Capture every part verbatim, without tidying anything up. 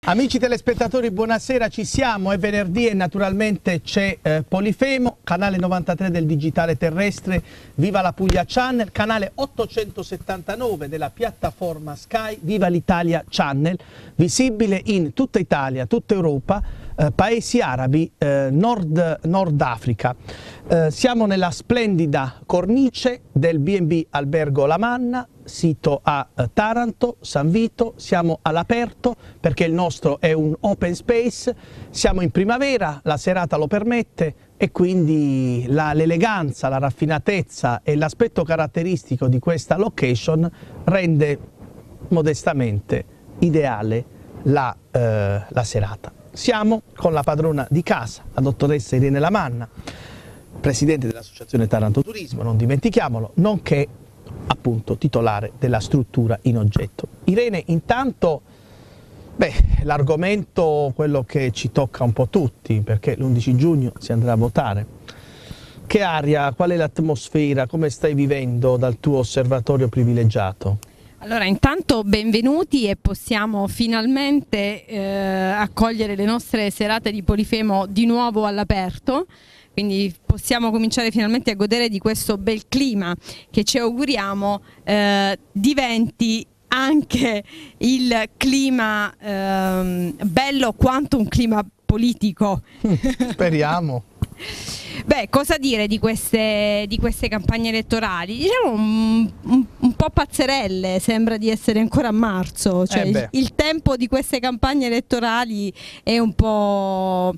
Amici telespettatori, buonasera, ci siamo, è venerdì e naturalmente c'è eh, Polifemo, canale novantatré del digitale terrestre, Viva la Puglia Channel, canale ottocentosettantanove della piattaforma Sky, Viva l'Italia Channel, visibile in tutta Italia, tutta Europa, eh, paesi arabi, eh, Nord, Nord Africa. Eh, siamo nella splendida cornice del B and B Albergo La Manna, sito a Taranto, San Vito. Siamo all'aperto perché il nostro è un open space, siamo in primavera, la serata lo permette e quindi l'eleganza, la, la raffinatezza e l'aspetto caratteristico di questa location rende modestamente ideale la, eh, la serata. Siamo con la padrona di casa, la dottoressa Irene La Manna, presidente dell'Associazione Taranto Turismo, non dimentichiamolo, nonché appunto titolare della struttura in oggetto. Irene, intanto, beh, l'argomento, quello che ci tocca un po' tutti, perché l'undici giugno si andrà a votare. Che aria, qual è l'atmosfera, come stai vivendo dal tuo osservatorio privilegiato? Allora, intanto benvenuti e possiamo finalmente eh, accogliere le nostre serate di Polifemo di nuovo all'aperto. Quindi possiamo cominciare finalmente a godere di questo bel clima che ci auguriamo eh, diventi anche il clima eh, bello quanto un clima politico. Speriamo. Beh, cosa dire di queste, di queste campagne elettorali? Diciamo un, un, un po' pazzerelle, sembra di essere ancora a marzo, cioè eh il, il tempo di queste campagne elettorali è un po',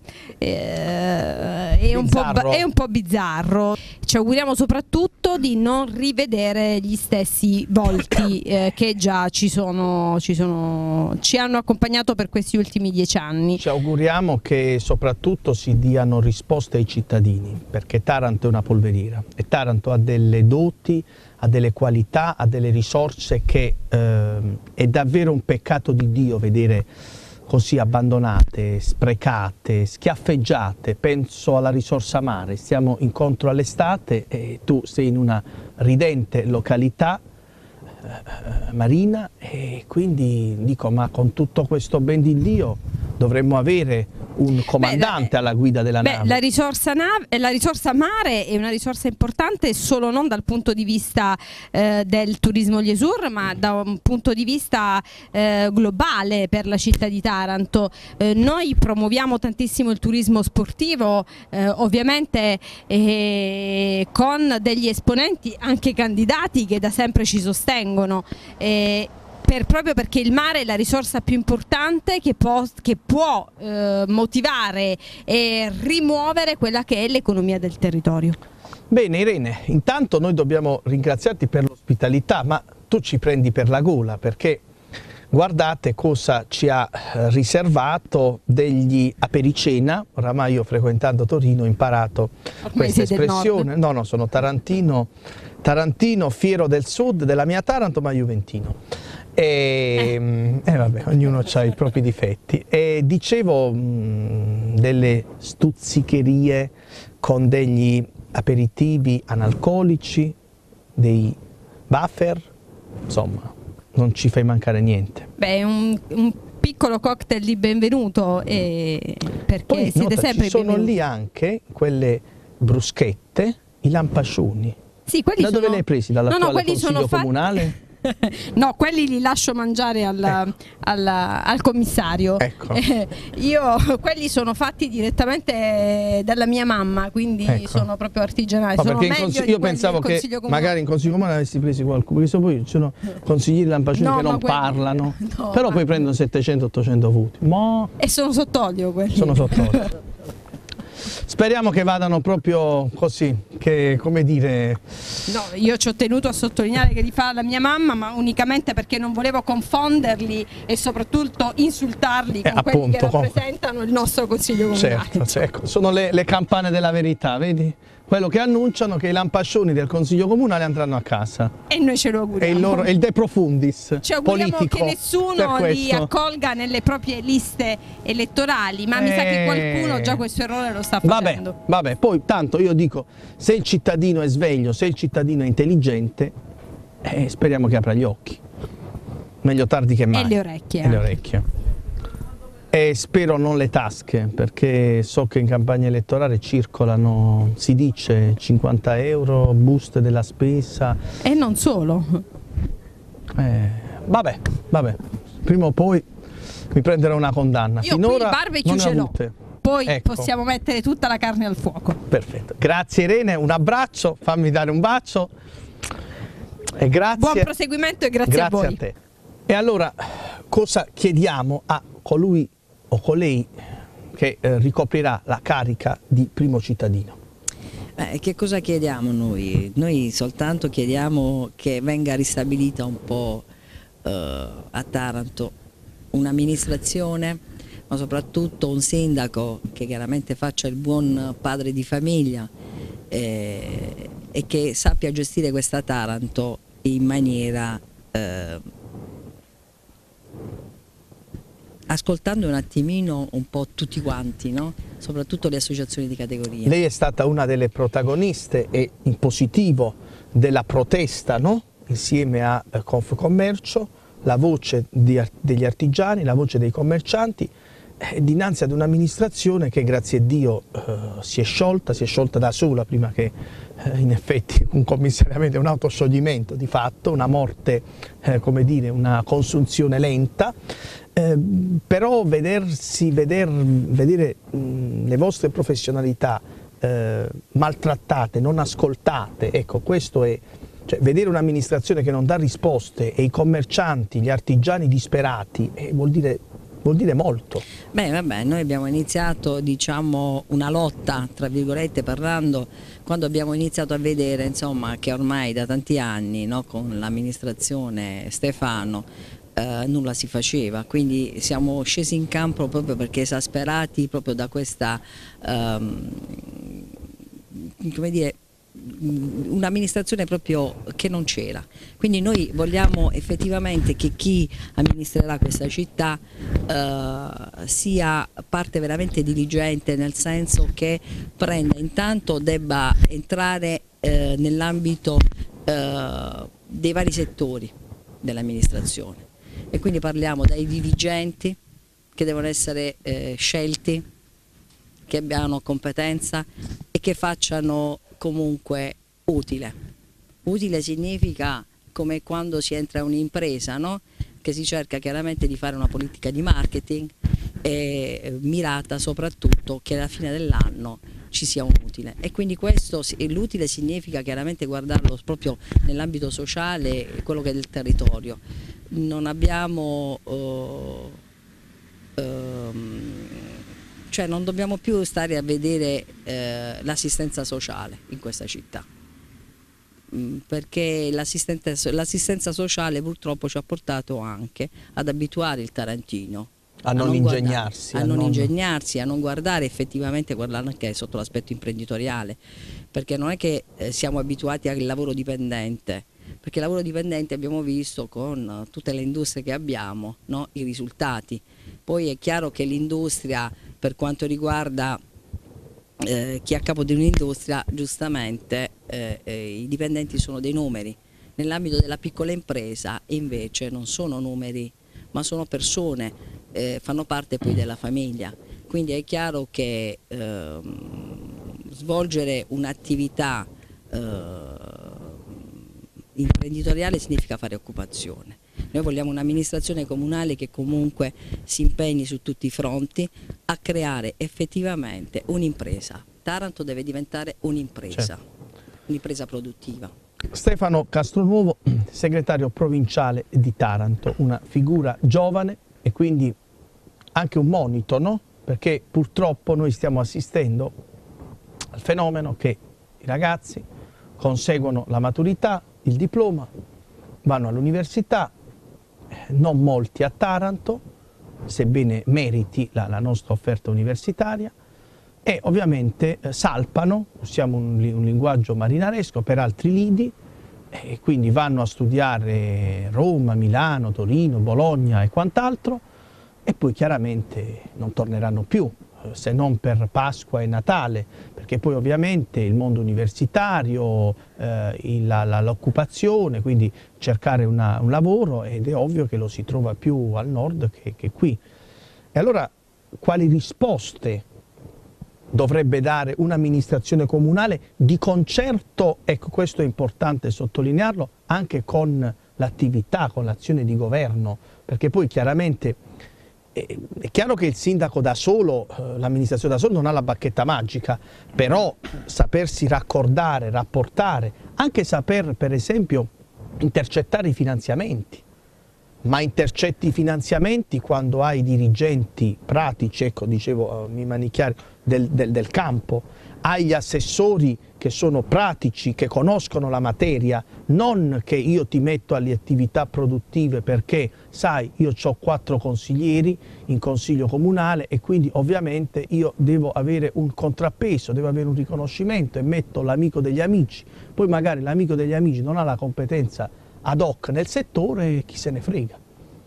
eh, è un po', è un po' bizzarro. Ci auguriamo soprattutto di non rivedere gli stessi volti eh, che già ci sono, ci sono, ci hanno accompagnato per questi ultimi dieci anni. Ci auguriamo che soprattutto si diano risposte ai cittadini, perché Taranto è una polveriera e Taranto ha delle doti, ha delle qualità, ha delle risorse che eh, è davvero un peccato di Dio vedere così abbandonate, sprecate, schiaffeggiate. Penso alla risorsa mare, stiamo incontro all'estate e tu sei in una ridente località eh, marina e quindi dico, ma con tutto questo ben di Dio dovremmo avere un comandante beh, alla guida della beh, nave. La risorsa, nave, la risorsa mare è una risorsa importante solo non dal punto di vista eh, del turismo Liesur, ma da un punto di vista eh, globale per la città di Taranto. Eh, noi promuoviamo tantissimo il turismo sportivo, eh, ovviamente eh, con degli esponenti anche candidati che da sempre ci sostengono. Eh, Per, proprio perché il mare è la risorsa più importante che può, che può eh, motivare e rimuovere quella che è l'economia del territorio. Bene Irene, intanto noi dobbiamo ringraziarti per l'ospitalità, ma tu ci prendi per la gola perché guardate cosa ci ha riservato degli apericena. Oramai io frequentando Torino ho imparato Ormai questa espressione, no no sono tarantino, tarantino fiero del sud, della mia Taranto ma juventino. E eh, vabbè, ognuno ha i propri difetti. E dicevo mh, delle stuzzicherie con degli aperitivi analcolici, dei buffer, insomma, non ci fai mancare niente. Beh, un, un piccolo cocktail di benvenuto e perché poi, siete nota, sempre ci sono benvenuti. lì anche quelle bruschette, i lampascioni. Sì, quelli da dove sono... li hai presi? Dall'attuale no, no, consiglio sono fatti... comunale? No, quelli li lascio mangiare al, ecco. al, al commissario. Ecco. Eh, io quelli sono fatti direttamente dalla mia mamma, quindi ecco. sono proprio artigianali. Sono meglio io pensavo che magari in consiglio comunale avessi presi qualcuno, perché poi ci sono consiglieri lampascioni no, che non quelli... parlano, no, però ma... poi prendono settecento ottocento voti. Ma... E sono sott'olio quelli. Sono sott'olio. Speriamo che vadano proprio così, che come dire... No, io ci ho tenuto a sottolineare che li fa la mia mamma, ma unicamente perché non volevo confonderli e soprattutto insultarli con eh, quelli appunto, che rappresentano il nostro consiglio comunale. Certo, certo. Sono le, le campane della verità, vedi? Quello che annunciano che i lampascioni del consiglio comunale andranno a casa. E noi ce lo auguriamo. È il, loro, è il de profundis ci auguriamo politico che nessuno li accolga nelle proprie liste elettorali, ma eh... mi sa che qualcuno già questo errore lo sta facendo. Vabbè, vabbè, poi tanto io dico, se il cittadino è sveglio, se il cittadino è intelligente, eh, speriamo che apra gli occhi. Meglio tardi che mai. E le orecchie. E le orecchie. E spero non le tasche, perché so che in campagna elettorale circolano, si dice, cinquanta euro, buste della spesa. E non solo. Eh, vabbè, vabbè, prima o poi mi prenderò una condanna. Io Finora qui il barbecue ce l'ho, poi ecco. Possiamo mettere tutta la carne al fuoco. Perfetto, grazie Irene, un abbraccio, fammi dare un bacio e grazie. Buon proseguimento e grazie, grazie a voi. a te. E allora cosa chiediamo a colui o colei che eh, ricoprirà la carica di primo cittadino? Eh, che cosa chiediamo noi? Noi soltanto chiediamo che venga ristabilita un po' eh, a Taranto un'amministrazione, ma soprattutto un sindaco che chiaramente faccia il buon padre di famiglia eh, e che sappia gestire questa Taranto in maniera eh, ascoltando un attimino un po' tutti quanti, no? Soprattutto le associazioni di categoria. Lei è stata una delle protagoniste e in positivo della protesta, no? Insieme a eh, Confcommercio, la voce di, degli artigiani, la voce dei commercianti, eh, dinanzi ad un'amministrazione che grazie a Dio eh, si è sciolta, si è sciolta da sola prima che eh, in effetti un commissariamento, un autoscioglimento di fatto, una morte, eh, come dire, una consunzione lenta. Eh, però vedersi, veder, vedere mh, le vostre professionalità eh, maltrattate, non ascoltate, ecco, questo è, cioè, vedere un'amministrazione che non dà risposte e i commercianti, gli artigiani disperati, eh, vuol dire, vuol dire molto. Beh, vabbè, noi abbiamo iniziato, diciamo, una lotta, tra virgolette parlando, quando abbiamo iniziato a vedere, insomma, che ormai da tanti anni, no, con l'amministrazione Stefano, Uh, nulla si faceva, quindi siamo scesi in campo proprio perché esasperati proprio da questa um, come dire, un'amministrazione proprio che non c'era. Quindi noi vogliamo effettivamente che chi amministrerà questa città uh, sia parte veramente diligente, nel senso che prenda intanto, debba entrare uh, nell'ambito uh, dei vari settori dell'amministrazione. E quindi parliamo dai dirigenti che devono essere eh, scelti, che abbiano competenza e che facciano comunque utile. Utile significa come quando si entra in un'impresa, no? Che si cerca chiaramente di fare una politica di marketing e mirata soprattutto che alla fine dell'anno ci sia un utile, e quindi questo, l'utile significa chiaramente guardarlo proprio nell'ambito sociale, quello che è del territorio. Non abbiamo, uh, um, cioè non dobbiamo più stare a vedere uh, l'assistenza sociale in questa città, mm, perché l'assistenza sociale purtroppo ci ha portato anche ad abituare il tarantino a non, non ingegnarsi, guardare, a, a non, non ingegnarsi, a non guardare effettivamente, guardare anche sotto l'aspetto imprenditoriale, perché non è che eh, siamo abituati al lavoro dipendente, perché il lavoro dipendente abbiamo visto con tutte le industrie che abbiamo, no? I risultati. Poi è chiaro che l'industria, per quanto riguarda eh, chi è a capo di un'industria, giustamente eh, eh, i dipendenti sono dei numeri. Nell'ambito della piccola impresa invece non sono numeri, ma sono persone, eh, fanno parte poi della famiglia. Quindi è chiaro che eh, svolgere un'attività eh, imprenditoriale significa fare occupazione. Noi vogliamo un'amministrazione comunale che comunque si impegni su tutti i fronti a creare effettivamente un'impresa. Taranto deve diventare un'impresa, certo, un'impresa produttiva. Stefano Castronuovo, segretario provinciale di Taranto, una figura giovane e quindi anche un monito, no? Perché purtroppo noi stiamo assistendo al fenomeno che i ragazzi conseguono la maturità, il diploma, vanno all'università, non molti a Taranto, sebbene meriti la, la nostra offerta universitaria, e ovviamente eh, salpano, usiamo un, un linguaggio marinaresco, per altri lidi, e quindi vanno a studiare Roma, Milano, Torino, Bologna e quant'altro, e poi chiaramente non torneranno più, se non per Pasqua e Natale, perché poi ovviamente il mondo universitario, eh, l'occupazione, quindi cercare una, un lavoro, ed è ovvio che lo si trova più al nord che, che qui. E allora quali risposte dovrebbe dare un'amministrazione comunale di concerto, ecco questo è importante sottolinearlo, anche con l'attività, con l'azione di governo, perché poi chiaramente è, è chiaro che il sindaco da solo, eh, l'amministrazione da solo non ha la bacchetta magica, però sapersi raccordare, rapportare, anche saper per esempio intercettare i finanziamenti. Ma intercetti i finanziamenti quando hai dirigenti pratici, ecco dicevo, mi manicchiare, del, del, del campo, hai gli assessori che sono pratici, che conoscono la materia, non che io ti metto alle attività produttive perché, sai, io ho quattro consiglieri in consiglio comunale e quindi ovviamente io devo avere un contrappeso, devo avere un riconoscimento e metto l'amico degli amici, poi magari l'amico degli amici non ha la competenza ad hoc nel settore e chi se ne frega.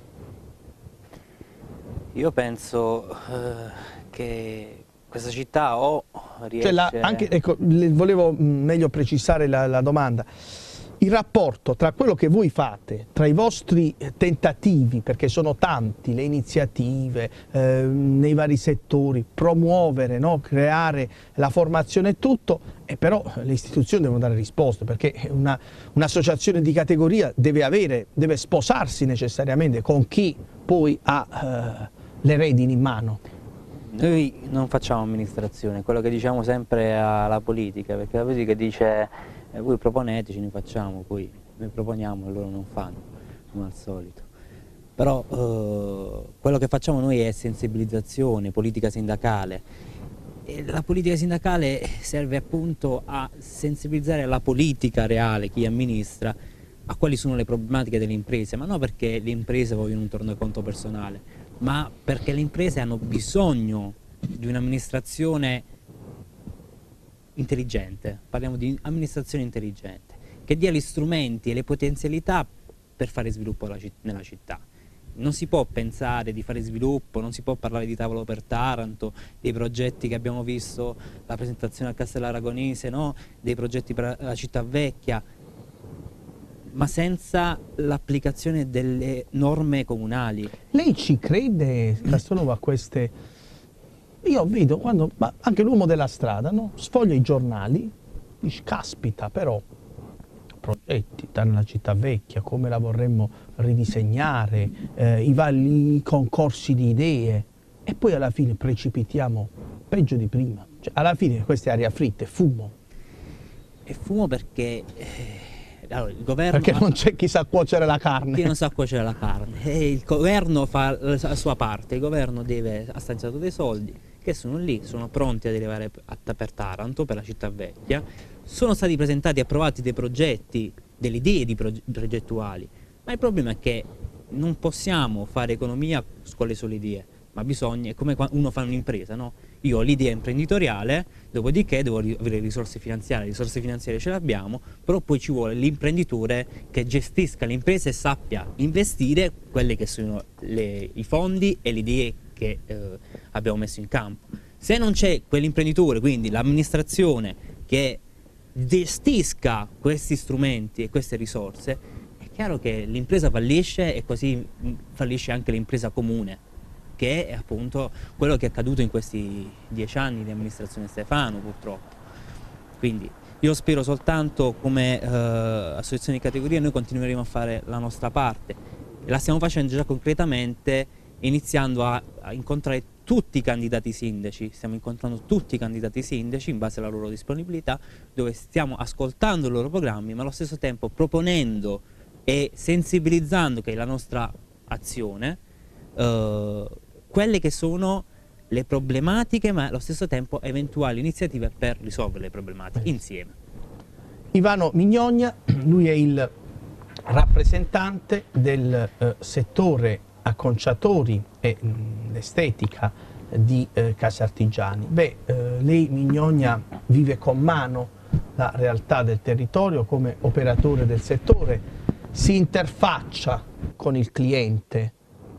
Io penso eh, che questa città o riesce... Cioè la, anche, ecco, le, volevo meglio precisare la, la domanda. Il rapporto tra quello che voi fate, tra i vostri tentativi, perché sono tanti, le iniziative eh, nei vari settori, promuovere, no? Creare la formazione e tutto, e però le istituzioni devono dare risposte, perché un'associazione di categoria deve, avere, deve sposarsi necessariamente con chi poi ha eh, le redini in mano. Noi non facciamo amministrazione, quello che diciamo sempre alla politica, perché la politica dice eh, voi proponeteci, noi facciamo, poi noi proponiamo e loro non fanno, come al solito. Però eh, quello che facciamo noi è sensibilizzazione, politica sindacale. E la politica sindacale serve appunto a sensibilizzare la politica reale, chi amministra, a quali sono le problematiche delle imprese, ma non perché le imprese vogliono un tornaconto personale, ma perché le imprese hanno bisogno di un'amministrazione intelligente, parliamo di amministrazione intelligente, che dia gli strumenti e le potenzialità per fare sviluppo nella città. Non si può pensare di fare sviluppo, non si può parlare di tavolo per Taranto, dei progetti che abbiamo visto, la presentazione al Castello Aragonese, no? Dei progetti per la città vecchia, ma senza l'applicazione delle norme comunali. Lei ci crede, Castelnuovo, a queste... Io vedo quando, ma anche l'uomo della strada, no? Sfoglia i giornali, dice, caspita, però, progetti nella città vecchia, come la vorremmo ridisegnare, eh, i vari concorsi di idee, e poi alla fine precipitiamo peggio di prima. Cioè, alla fine questa è aria fritta, è fumo. È fumo perché... Eh... Allora, il governo perché ha, non c'è chi sa cuocere la carne. Chi non sa cuocere la carne. E il governo fa la sua parte, il governo deve, ha stanziato dei soldi che sono lì, sono pronti ad arrivare per Taranto, per la città vecchia. Sono stati presentati e approvati dei progetti, delle idee di proge progettuali, ma il problema è che non possiamo fare economia con le sole idee, ma bisogna, è come quando uno fa un'impresa, no? Io ho l'idea imprenditoriale, dopodiché devo avere risorse finanziarie, le risorse finanziarie ce le abbiamo, però poi ci vuole l'imprenditore che gestisca l'impresa e sappia investire quelli che sono le, i fondi e le idee che eh, abbiamo messo in campo. Se non c'è quell'imprenditore, quindi l'amministrazione che gestisca questi strumenti e queste risorse, è chiaro che l'impresa fallisce e così fallisce anche l'impresa comune, che è appunto quello che è accaduto in questi dieci anni di amministrazione Stefano, purtroppo. Quindi io spero soltanto, come eh, associazione di categoria, noi continueremo a fare la nostra parte, e la stiamo facendo già concretamente, iniziando a, a incontrare tutti i candidati sindaci, stiamo incontrando tutti i candidati sindaci in base alla loro disponibilità, dove stiamo ascoltando i loro programmi, ma allo stesso tempo proponendo e sensibilizzando, che è la nostra azione, eh, quelle che sono le problematiche, ma allo stesso tempo eventuali iniziative per risolvere le problematiche insieme. Ivano Mignogna, lui è il rappresentante del eh, settore acconciatori e l'estetica di eh, Casa Artigiani. Beh, eh, lei Mignogna vive con mano la realtà del territorio come operatore del settore, si interfaccia con il cliente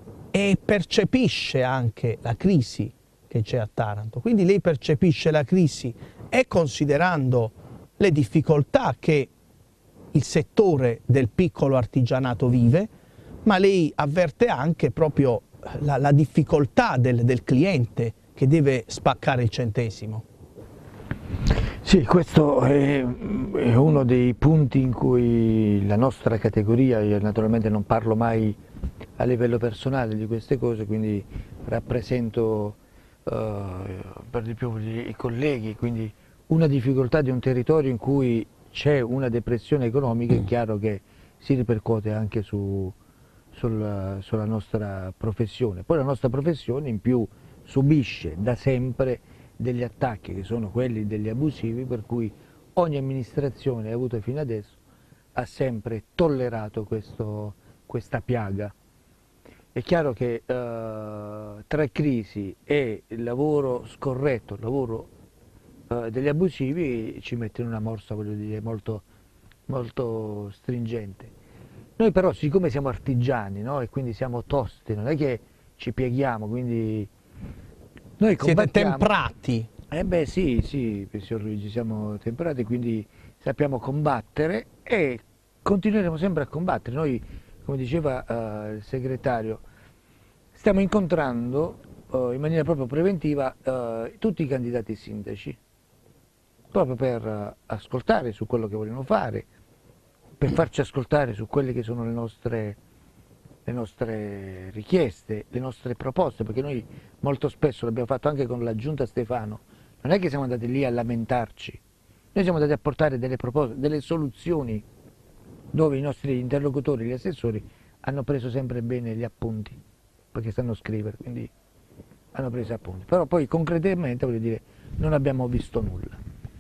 e percepisce anche la crisi che c'è a Taranto. Quindi lei percepisce la crisi e considerando le difficoltà che il settore del piccolo artigianato vive, ma lei avverte anche proprio la, la difficoltà del, del cliente che deve spaccare il centesimo. Sì, questo è, è uno dei punti in cui la nostra categoria, io naturalmente non parlo mai a livello personale di queste cose, quindi rappresento uh, per di più i colleghi, quindi una difficoltà di un territorio in cui c'è una depressione economica, è chiaro che si ripercuote anche su, sul, sulla nostra professione. Poi la nostra professione in più subisce da sempre degli attacchi che sono quelli degli abusivi, per cui ogni amministrazione avuta fino adesso ha sempre tollerato questo, questa piaga. È chiaro che eh, tra crisi e il lavoro scorretto, il lavoro eh, degli abusivi ci mette in una morsa, voglio dire, molto, molto stringente. Noi però, siccome siamo artigiani, no? E quindi siamo tosti, non è che ci pieghiamo, quindi noi siete temprati. Eh beh sì, sì, signor Luigi, siamo temperati, quindi sappiamo combattere e continueremo sempre a combattere. Noi, come diceva uh, il segretario, stiamo incontrando uh, in maniera proprio preventiva uh, tutti i candidati sindaci, proprio per uh, ascoltare su quello che vogliono fare, per farci ascoltare su quelle che sono le nostre, le nostre richieste, le nostre proposte, perché noi molto spesso l'abbiamo fatto anche con la Giunta Stefano, non è che siamo andati lì a lamentarci, noi siamo andati a portare delle proposte, delle soluzioni, dove i nostri interlocutori, gli assessori, hanno preso sempre bene gli appunti, perché sanno scrivere, quindi hanno preso appunti. Però poi concretamente, voglio dire, non abbiamo visto nulla.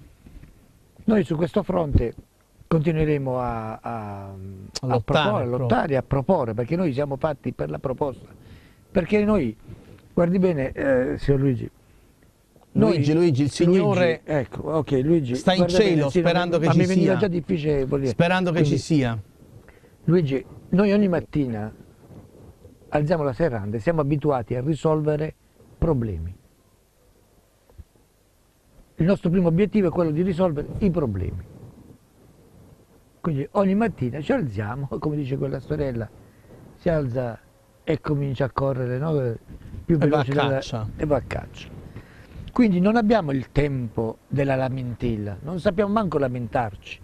Noi su questo fronte continueremo a, a, a, a proporre, a lottare, a proporre, perché noi siamo fatti per la proposta. Perché noi, guardi bene, eh, signor Luigi, noi, Luigi, Luigi, il Signore Luigi, ecco, okay, Luigi, sta in cielo, bene, sì, sperando ma, che ma ci mi sia. già difficile, dire. Sperando che Quindi, ci sia. Luigi, noi ogni mattina alziamo la serranda e siamo abituati a risolvere problemi. Il nostro primo obiettivo è quello di risolvere i problemi. Quindi ogni mattina ci alziamo, come dice quella sorella, si alza e comincia a correre, no? Più veloce e va a caccia. Della, e va a caccia. Quindi non abbiamo il tempo della lamentela, non sappiamo manco lamentarci.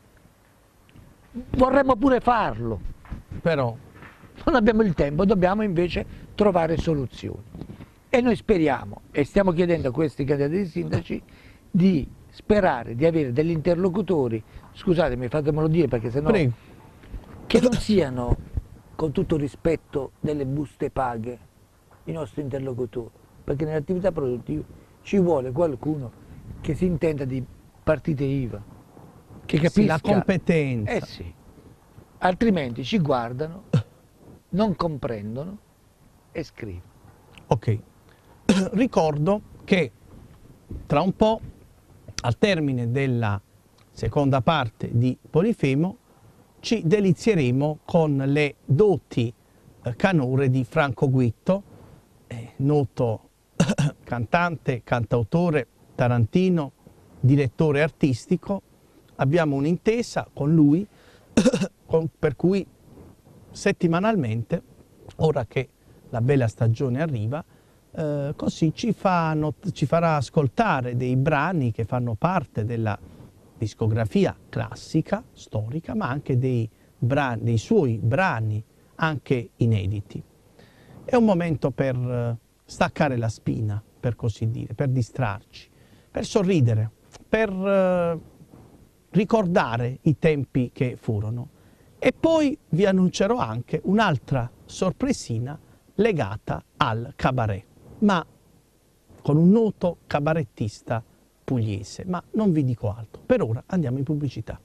Vorremmo pure farlo, Però non abbiamo il tempo, dobbiamo invece trovare soluzioni. E noi speriamo, e stiamo chiedendo a questi candidati sindaci, di sperare di avere degli interlocutori, scusatemi, fatemelo dire perché sennò, Prego. che non siano, con tutto rispetto, delle buste paghe i nostri interlocutori, perché nelle attività produttive ci vuole qualcuno che si intenda di partite I V A, che capisca sì, la competenza. Eh sì, altrimenti ci guardano, non comprendono e scrivono. Ok, ricordo che tra un po', al termine della seconda parte di Polifemo, ci delizieremo con le doti eh, canore di Franco Guitto, eh, noto cantante, cantautore tarantino, direttore artistico. Abbiamo un'intesa con lui con, per cui settimanalmente, ora che la bella stagione arriva, eh, così ci, fa, ci farà ascoltare dei brani che fanno parte della discografia classica, storica, ma anche dei, brani, dei suoi brani anche inediti. È un momento per eh, staccare la spina, per così dire, per distrarci, per sorridere, per eh, ricordare i tempi che furono. E poi vi annuncerò anche un'altra sorpresina legata al cabaret, ma con un noto cabarettista pugliese, ma non vi dico altro. Per ora andiamo in pubblicità.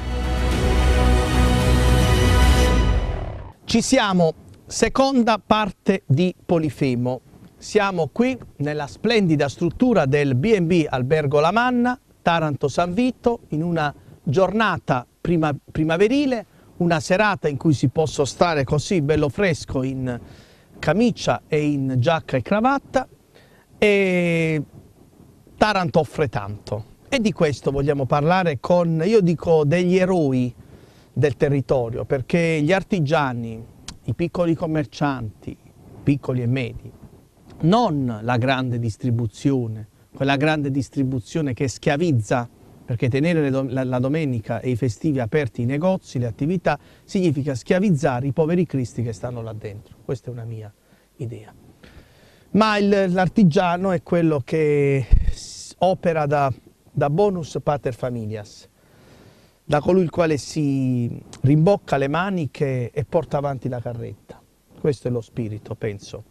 Ci siamo, seconda parte di Polifemo. Siamo qui nella splendida struttura del B and B Albergo La Manna, Taranto San Vito, in una giornata prima, primaverile, una serata in cui si può stare così bello fresco in camicia e in giacca e cravatta, e Taranto offre tanto. E di questo vogliamo parlare con, io dico, degli eroi del territorio, perché gli artigiani, i piccoli commercianti, piccoli e medi, non la grande distribuzione, quella grande distribuzione che schiavizza, perché tenere la domenica e i festivi aperti i negozi, le attività, significa schiavizzare i poveri cristi che stanno là dentro. Questa è una mia idea. Ma l'artigiano è quello che opera da, da bonus pater familias, da colui il quale si rimbocca le maniche e porta avanti la carretta. Questo è lo spirito, penso.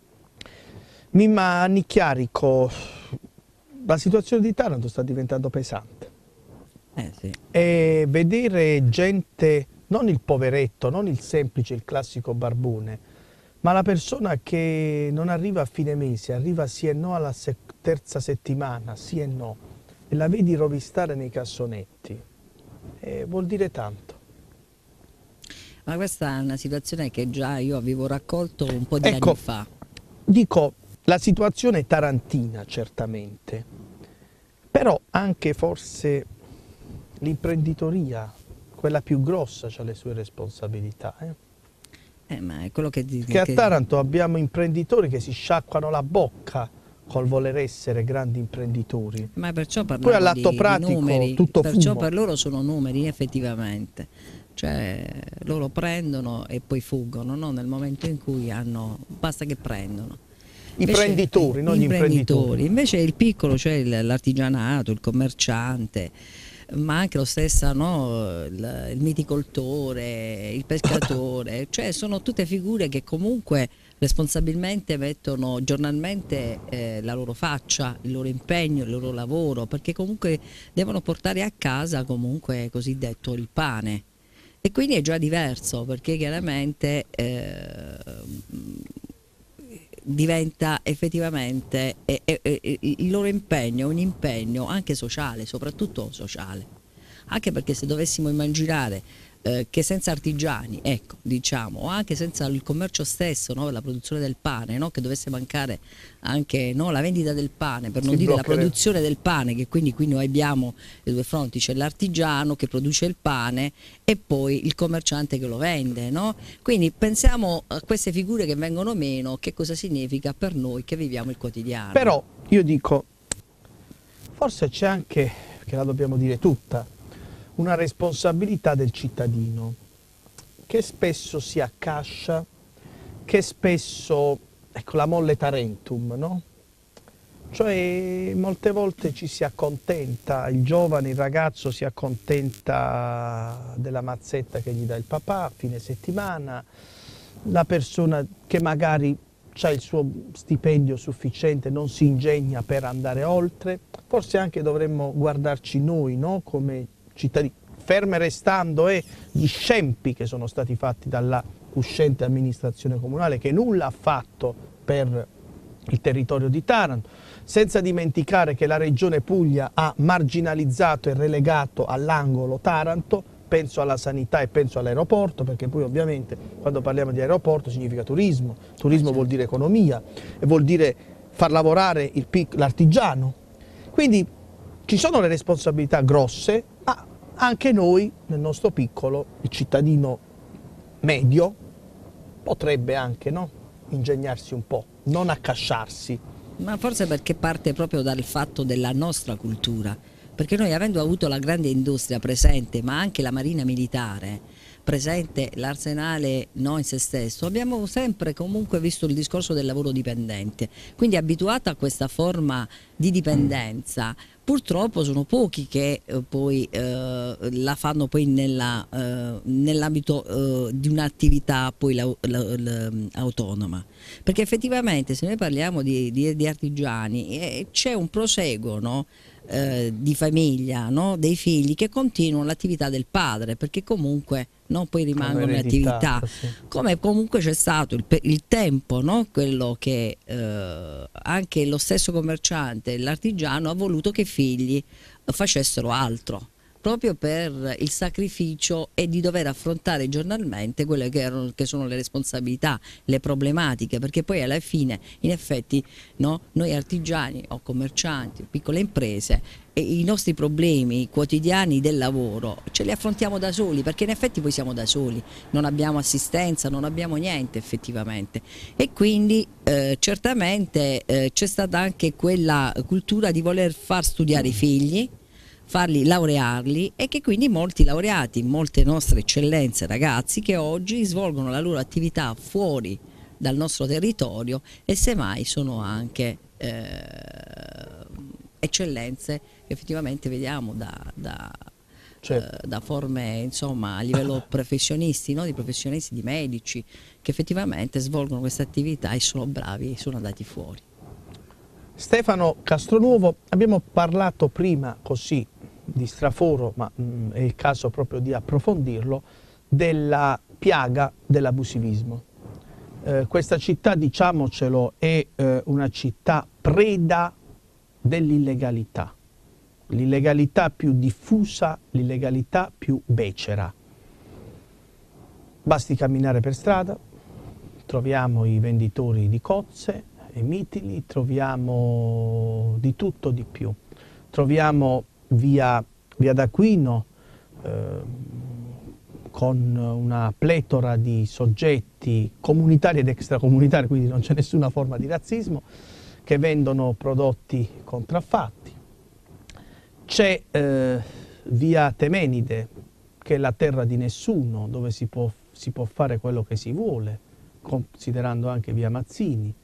Mimma Nicchiarico, la situazione di Taranto sta diventando pesante. Eh, sì. E vedere gente, non il poveretto, non il semplice, il classico barbone, ma la persona che non arriva a fine mese, arriva sì e no alla se terza settimana, sì e no, e la vedi rovistare nei cassonetti, eh, vuol dire tanto. Ma questa è una situazione che già io avevo raccolto un po' di ecco, anni fa. Dico, la situazione tarantina certamente, però anche forse l'imprenditoria, quella più grossa, ha le sue responsabilità. Eh? Eh, ma è quello che, di, che a che... Taranto abbiamo imprenditori che si sciacquano la bocca col voler essere grandi imprenditori. Ma perciò poi all'atto di, pratico di numeri, tutto perciò fumo. Per loro sono numeri effettivamente, cioè loro prendono e poi fuggono, no? Nel momento in cui hanno, basta che prendono. I imprenditori, non gli imprenditori. Invece il piccolo, cioè l'artigianato, il commerciante, ma anche lo stesso, no, il, il miticoltore, il pescatore, cioè sono tutte figure che comunque responsabilmente mettono giornalmente eh, la loro faccia, il loro impegno, il loro lavoro, perché comunque devono portare a casa comunque cosiddetto il pane. E quindi è già diverso, perché chiaramente eh, diventa effettivamente eh, eh, eh, il loro impegno, un impegno anche sociale, soprattutto sociale, anche perché se dovessimo immaginare eh, che senza artigiani, ecco, diciamo, o anche senza il commercio stesso, no, la produzione del pane, no, che dovesse mancare anche, no, la vendita del pane, per non si dire bloccherebbe. La produzione del pane, che quindi qui noi abbiamo le due fronti, c'è l'artigiano che produce il pane e poi il commerciante che lo vende, no? Quindi pensiamo a queste figure che vengono meno, che cosa significa per noi che viviamo il quotidiano. Però io dico, forse c'è anche, che la dobbiamo dire tutta, una responsabilità del cittadino che spesso si accascia, che spesso, ecco, la molle tarentum, no? Cioè molte volte ci si accontenta, il giovane, il ragazzo si accontenta della mazzetta che gli dà il papà a fine settimana, la persona che magari ha il suo stipendio sufficiente non si ingegna per andare oltre. Forse anche dovremmo guardarci noi, no? Come cittadini, ferme restando e gli scempi che sono stati fatti dalla uscente amministrazione comunale, che nulla ha fatto per il territorio di Taranto, senza dimenticare che la Regione Puglia ha marginalizzato e relegato all'angolo Taranto. Penso alla sanità e penso all'aeroporto, perché poi ovviamente quando parliamo di aeroporto significa turismo, turismo vuol dire economia e vuol dire far lavorare l'artigiano. Quindi ci sono le responsabilità grosse, ma anche noi nel nostro piccolo, il cittadino medio, potrebbe anche, no, ingegnarsi un po', non accasciarsi. Ma forse perché parte proprio dal fatto della nostra cultura. Perché noi, avendo avuto la grande industria presente, ma anche la marina militare presente, l'arsenale no in se stesso, abbiamo sempre comunque visto il discorso del lavoro dipendente, quindi abituata a questa forma di dipendenza. Purtroppo sono pochi che eh, poi eh, la fanno poi nella, eh, nell'ambito eh, di un'attività poi la, la, la, autonoma, perché effettivamente se noi parliamo di, di, di artigiani eh, c'è un proseguo, no? Eh, di famiglia, no? Dei figli che continuano l'attività del padre, perché comunque no, poi rimangono in attività, sì. Come comunque c'è stato il, il tempo, no? Quello che eh, anche lo stesso commerciante, l'artigiano ha voluto che i figli facessero altro, proprio per il sacrificio e di dover affrontare giornalmente quelle che, erano, che sono le responsabilità, le problematiche, perché poi alla fine in effetti, no, noi artigiani o commercianti, piccole imprese, e i nostri problemi quotidiani del lavoro ce li affrontiamo da soli, perché in effetti poi siamo da soli, non abbiamo assistenza, non abbiamo niente effettivamente, e quindi eh, certamente eh, c'è stata anche quella cultura di voler far studiare i figli, farli laurearli, e che quindi molti laureati, molte nostre eccellenze ragazzi che oggi svolgono la loro attività fuori dal nostro territorio e semmai sono anche eh, eccellenze che effettivamente vediamo da, da, Certo. eh, da forme insomma a livello professionisti, no? Di professionisti, di medici che effettivamente svolgono questa attività e sono bravi e sono andati fuori. Stefano Castronuovo, abbiamo parlato prima così di straforo, ma mh, è il caso proprio di approfondirlo, della piaga dell'abusivismo. Eh, questa città, diciamocelo, è eh, una città preda dell'illegalità, l'illegalità più diffusa, l'illegalità più becera. Basti camminare per strada, troviamo i venditori di cozze e mitili, troviamo di tutto di più. Troviamo via, via d'Aquino eh, con una pletora di soggetti comunitari ed extracomunitari, quindi non c'è nessuna forma di razzismo, che vendono prodotti contraffatti. C'è eh, via Temenide, che è la terra di nessuno, dove si può, si può fare quello che si vuole, considerando anche via Mazzini.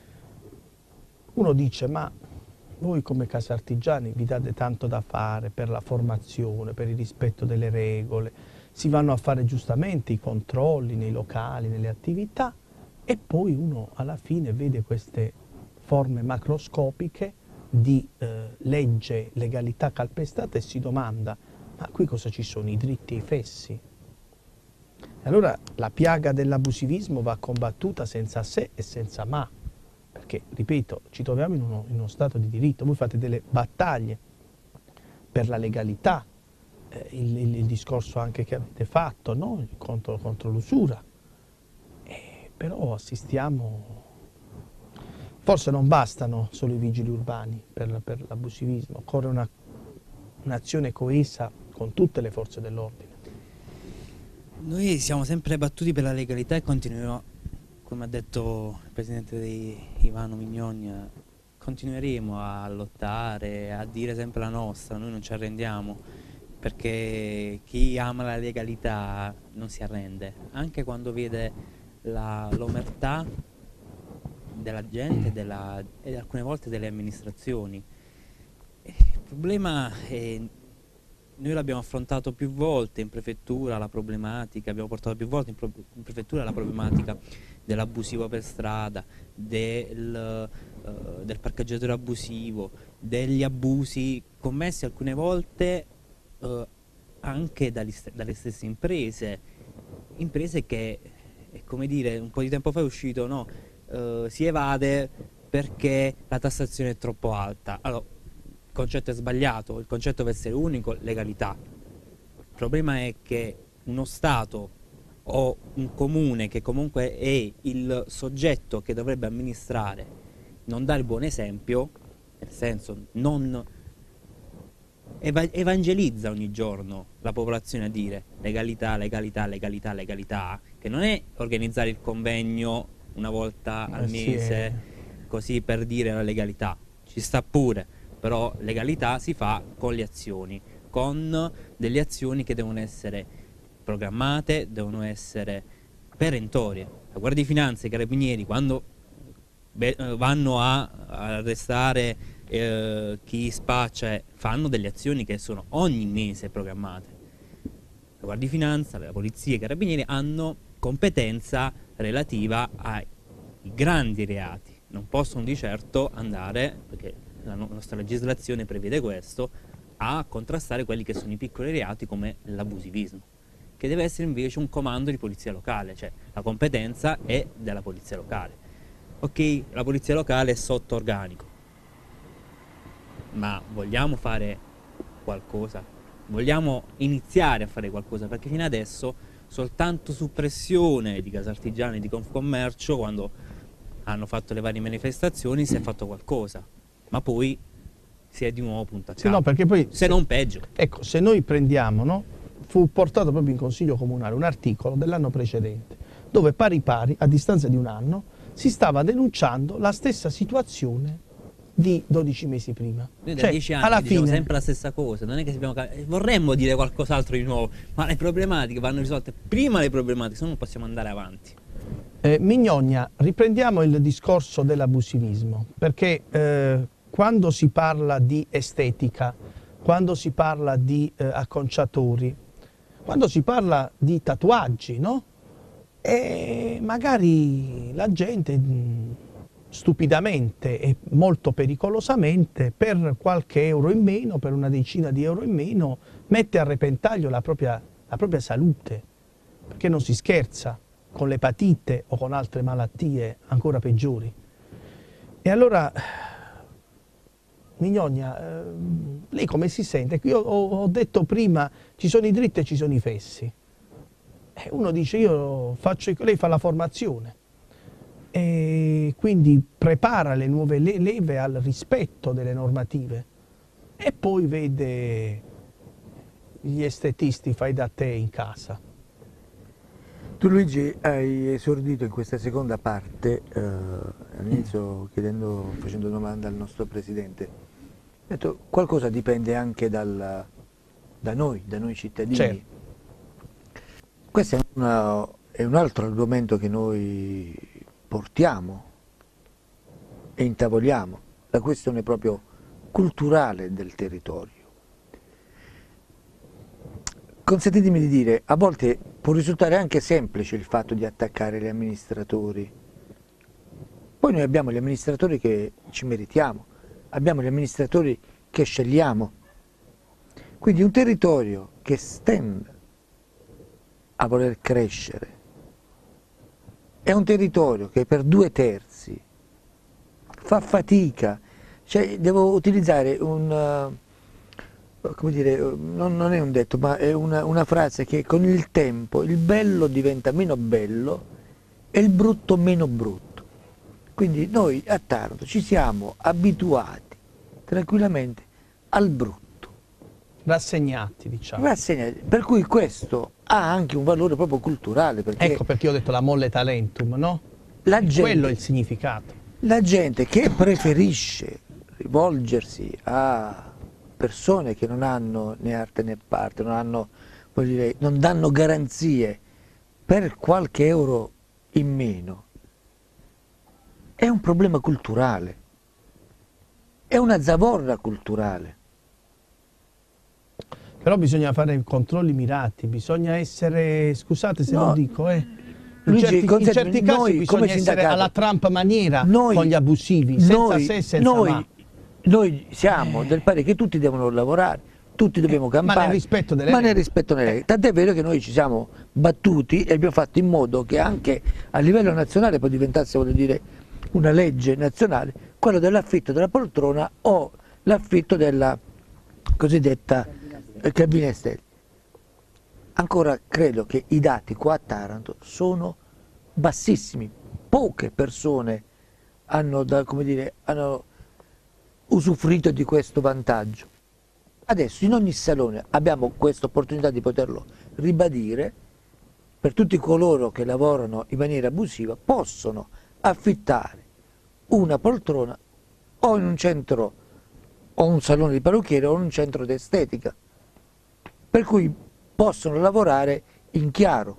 Uno dice, ma voi come Casartigiani vi date tanto da fare per la formazione, per il rispetto delle regole, si vanno a fare giustamente i controlli nei locali, nelle attività, e poi uno alla fine vede queste forme macroscopiche di eh, legge, legalità calpestata e si domanda, ma qui cosa ci sono, i dritti e i fessi? E allora la piaga dell'abusivismo va combattuta senza se e senza ma, perché, ripeto, ci troviamo in uno, in uno stato di diritto, voi fate delle battaglie per la legalità, eh, il, il, il discorso anche che avete fatto, no? contro, contro l'usura, eh, però assistiamo... Forse non bastano solo i vigili urbani per, per l'abusivismo, occorre una, un'azione coesa con tutte le forze dell'ordine. Noi siamo sempre battuti per la legalità e continueremo, come ha detto il presidente di Ivano Mignogna, continueremo a lottare, a dire sempre la nostra, noi non ci arrendiamo, perché chi ama la legalità non si arrende, anche quando vede la, l'omertà della gente della, e alcune volte delle amministrazioni. Il problema è, noi l'abbiamo affrontato più volte in prefettura, la problematica, abbiamo portato più volte in, pro, in prefettura la problematica dell'abusivo per strada, del, uh, del parcheggiatore abusivo, degli abusi commessi alcune volte uh, anche dagli, dalle stesse imprese, imprese che, come dire, un po' di tempo fa è uscito, no? Uh, si evade perché la tassazione è troppo alta. Allora, il concetto è sbagliato, il concetto deve essere unico, legalità. Il problema è che uno Stato o un comune che comunque è il soggetto che dovrebbe amministrare non dà il buon esempio, nel senso non eva- evangelizza ogni giorno la popolazione a dire legalità, legalità, legalità, legalità, che non è organizzare il convegno una volta al eh mese, sì, eh. così per dire la legalità, ci sta pure, però legalità si fa con le azioni, con delle azioni che devono essere programmate, devono essere perentorie. La Guardia di Finanza e i Carabinieri, quando beh, vanno a, a arrestare eh, chi spaccia, fanno delle azioni che sono ogni mese programmate. La Guardia di Finanza, la Polizia e i Carabinieri hanno competenza relativa ai grandi reati, non possono di certo andare, perché la nostra legislazione prevede questo, a contrastare quelli che sono i piccoli reati come l'abusivismo, che deve essere invece un comando di polizia locale, cioè la competenza è della polizia locale. Ok, la polizia locale è sotto organico, ma vogliamo fare qualcosa vogliamo iniziare a fare qualcosa, perché fino adesso soltanto su pressione di Casartigiani, di Confcommercio, quando hanno fatto le varie manifestazioni si è fatto qualcosa, ma poi si è di nuovo punto a capo, sì, no, perché poi, se, se non peggio. Ecco, se noi prendiamo, no, fu portato proprio in Consiglio Comunale un articolo dell'anno precedente, dove pari pari, a distanza di un anno, si stava denunciando la stessa situazione di dodici mesi prima. Noi da cioè, dieci anni alla diciamo fine, sempre la stessa cosa, non è che abbiamo, vorremmo dire qualcos'altro di nuovo, ma le problematiche vanno risolte prima, le problematiche, se no non possiamo andare avanti. Eh, Mignogna, riprendiamo il discorso dell'abusivismo, perché eh, quando si parla di estetica, quando si parla di eh, acconciatori, quando si parla di tatuaggi, no? E magari la gente mh, stupidamente e molto pericolosamente per qualche euro in meno, per una decina di euro in meno, mette a repentaglio la propria, la propria salute, perché non si scherza con l'epatite o con altre malattie ancora peggiori. E allora, Mignogna, eh, lei come si sente? Io ho, ho detto prima, ci sono i dritti e ci sono i fessi. E uno dice, io faccio, lei fa la formazione, e quindi prepara le nuove le leve al rispetto delle normative, e poi vede gli estetisti fai da te in casa. Tu Luigi hai esordito in questa seconda parte, eh, all'inizio chiedendo, facendo domanda al nostro Presidente, hai detto qualcosa dipende anche dal, da noi, da noi cittadini. Certo. Questo è, una, è un altro argomento che noi portiamo e intavoliamo, la questione proprio culturale del territorio. Consentitemi di dire, a volte può risultare anche semplice il fatto di attaccare gli amministratori. Poi noi abbiamo gli amministratori che ci meritiamo, abbiamo gli amministratori che scegliamo. Quindi un territorio che stenta a voler crescere è un territorio che per due terzi fa fatica, cioè devo utilizzare un... come dire, non, non è un detto, ma è una, una frase che con il tempo il bello diventa meno bello e il brutto meno brutto. Quindi noi a Taranto ci siamo abituati tranquillamente al brutto. Rassegnati, diciamo. Rassegnati. Per cui questo ha anche un valore proprio culturale. Perché ecco perché io ho detto la molle talentum, no? La gente, quello è il significato. La gente che preferisce rivolgersi a persone che non hanno né arte né parte, non, hanno, voglio dire, non danno garanzie per qualche euro in meno, è un problema culturale, è una zavorra culturale. Però bisogna fare controlli mirati, bisogna essere, scusate se no, lo dico, eh, in, Luigi, certi, in certi casi noi, bisogna essere alla Trump maniera noi, con gli abusivi, senza noi, se e senza noi, ma. Noi siamo del parere che tutti devono lavorare, tutti dobbiamo campare, ma nel rispetto delle ma regole. Nel rispetto delle regole. Tant'è vero che noi ci siamo battuti e abbiamo fatto in modo che anche a livello nazionale poi diventasse, voglio dire, una legge nazionale, quello dell'affitto della poltrona o l'affitto della cosiddetta cabina estetica. Ancora credo che i dati qua a Taranto sono bassissimi, poche persone hanno, da, come dire, hanno usufruito di questo vantaggio. Adesso in ogni salone abbiamo questa opportunità di poterlo ribadire, per tutti coloro che lavorano in maniera abusiva possono affittare una poltrona o in un centro o un salone di parrucchiere o in un centro di estetica, per cui possono lavorare in chiaro.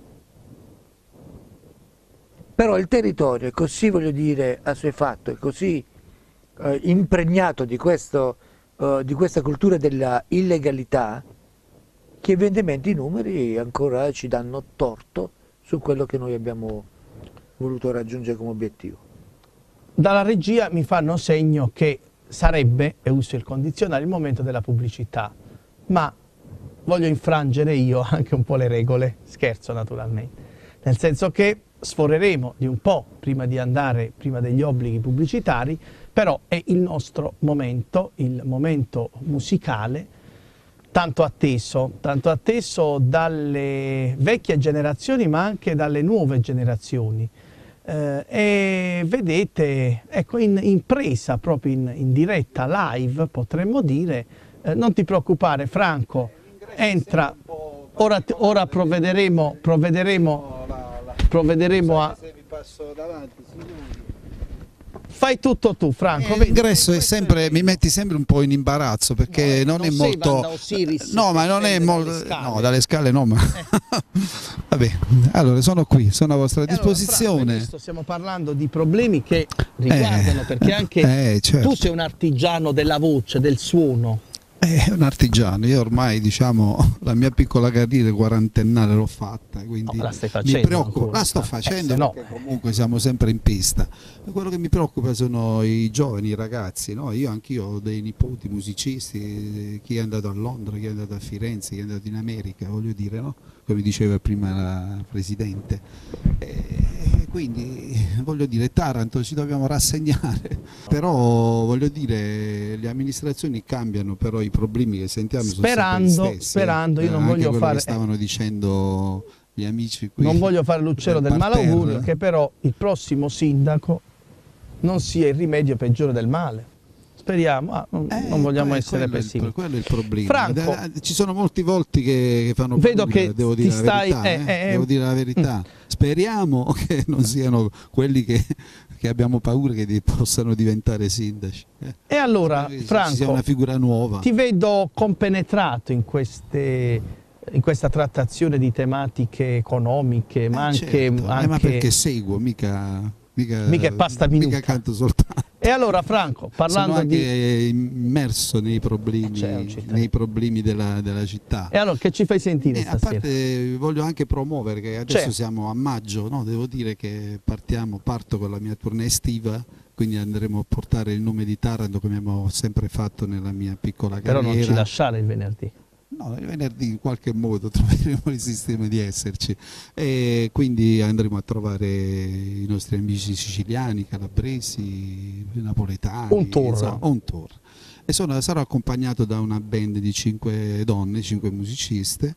Però il territorio è così, voglio dire, assuefatto, è così eh, impregnato di, questo, eh, di questa cultura della illegalità, che evidentemente i numeri ancora ci danno torto su quello che noi abbiamo voluto raggiungere come obiettivo. Dalla regia mi fanno segno che sarebbe, e uso il condizionale, il momento della pubblicità, ma voglio infrangere io anche un po' le regole, scherzo naturalmente, nel senso che sforeremo di un po' prima di andare, prima degli obblighi pubblicitari, però è il nostro momento, il momento musicale, tanto atteso, tanto atteso dalle vecchie generazioni ma anche dalle nuove generazioni. Eh, e vedete, ecco, in, in presa, proprio in, in diretta, live, potremmo dire, eh, non ti preoccupare Franco, entra, ora, ora provvederemo, provvederemo, provvederemo a... Fai tutto tu, Franco. Eh, l'ingresso è sempre, mi metti sempre un po' in imbarazzo perché no, non, non è molto. Osiris, no, ma non è molto. No, dalle scale no, ma. Eh. Vabbè, allora sono qui, sono a vostra disposizione. Allora, Franco, stiamo parlando di problemi che riguardano, eh, perché anche eh, certo. tu sei un artigiano della voce, del suono. È un artigiano, io ormai diciamo la mia piccola carriera quarantennale l'ho fatta, quindi no, la stai facendo mi preoccupa, ancora, la sto facendo eh, no. perché comunque siamo sempre in pista. Quello che mi preoccupa sono i giovani, i ragazzi, no? Io anch'io ho dei nipoti musicisti, chi è andato a Londra, chi è andato a Firenze, chi è andato in America, voglio dire, no? Come diceva prima la Presidente. E quindi voglio dire, Taranto ci dobbiamo rassegnare, però voglio dire le amministrazioni cambiano, però i problemi che sentiamo sperando, sono sempre gli stessi. Sperando, io eh, non anche voglio fare... che stavano dicendo gli amici qui. Non voglio fare l'uccello del, del malaugurio, che però il prossimo sindaco non sia il rimedio peggiore del male. Speriamo, ah, non, eh, non vogliamo essere pessimisti. Quello è il problema. Franco, ci sono molti volti che, che fanno vedo paura, che devo dire, ti la stai, verità, eh, eh, eh, devo dire la verità. Mm. Speriamo che non siano quelli che, che abbiamo paura che possano diventare sindaci. Eh. E allora, ci Franco, sia una figura nuova. Ti vedo compenetrato in queste... in questa trattazione di tematiche economiche, ma eh, anche, certo. anche... Eh, ma perché seguo, mica, mica, mica è pasta minuta. Mica canto soltanto. E allora Franco, parlando Sono anche di... immerso nei problemi, nei problemi della, della città. E allora che ci fai sentire eh, stasera? A parte voglio anche promuovere che adesso certo. siamo a maggio, no? Devo dire che partiamo, parto con la mia tournée estiva, quindi andremo a portare il nome di Taranto come abbiamo sempre fatto nella mia piccola carriera. Però non ci lasciare il venerdì. No, il venerdì in qualche modo troveremo il sistema di esserci e quindi andremo a trovare i nostri amici siciliani, calabresi, napoletani. Un tour. Insomma, un tour. E sono, sarò accompagnato da una band di cinque donne, cinque musiciste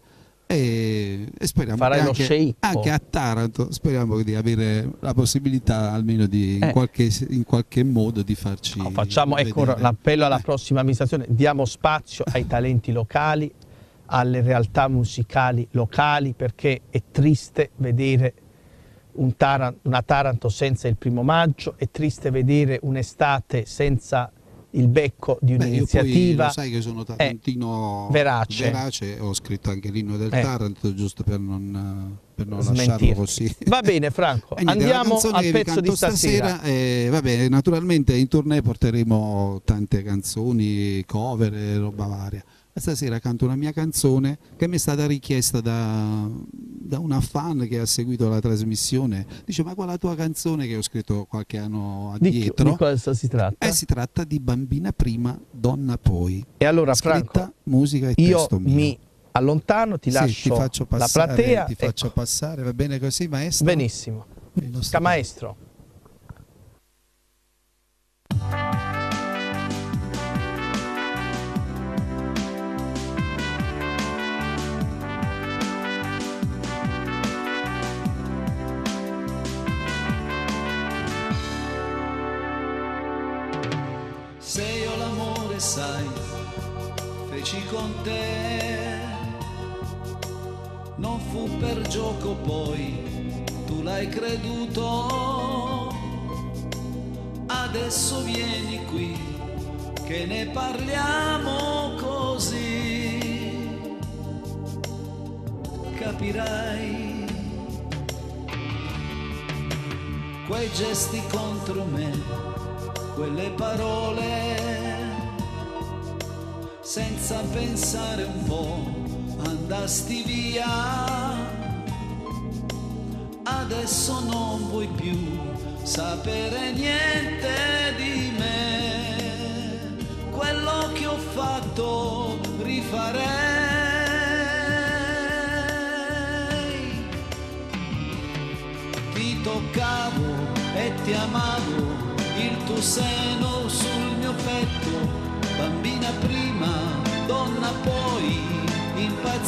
e, e speriamo Farai che lo anche, sceicco. anche a Taranto speriamo di avere la possibilità almeno di eh. in, qualche, in qualche modo di farci no, facciamo ecco, l'appello alla eh. prossima amministrazione, diamo spazio ai talenti locali, alle realtà musicali locali, perché è triste vedere un Taranto, una Taranto senza il primo maggio, è triste vedere un'estate senza il becco di un'iniziativa. Lo sai che sono tarantino verace. verace, ho scritto anche l'inno del eh. Taranto giusto per non, per non Smentirti. lasciarlo così. Va bene Franco, niente, andiamo al pezzo di stasera. stasera eh, va bene, naturalmente in tournée porteremo tante canzoni, cover e roba varia. Stasera canto una mia canzone che mi è stata richiesta da, da una fan che ha seguito la trasmissione. Dice: ma qual è la tua canzone che ho scritto qualche anno addietro? Di, di cosa si tratta? Eh, si tratta di Bambina prima, donna poi. E allora scritta, Franco, musica e io testo mio. mi allontano, ti sì, lascio ti faccio passare, la platea. Ti faccio ecco. passare, va bene così maestro? Benissimo. Maestro. Se io l'amore sai, feci con te, non fu per gioco poi, tu l'hai creduto, adesso vieni qui, che ne parliamo così, capirai, quei gesti contro me, quelle parole, senza pensare un po', andasti via. Adesso non vuoi più sapere niente di me. Quello che ho fatto rifarei. Ti toccavo e ti amavo, il tuo seno sul mio petto, bambina prima, donna poi.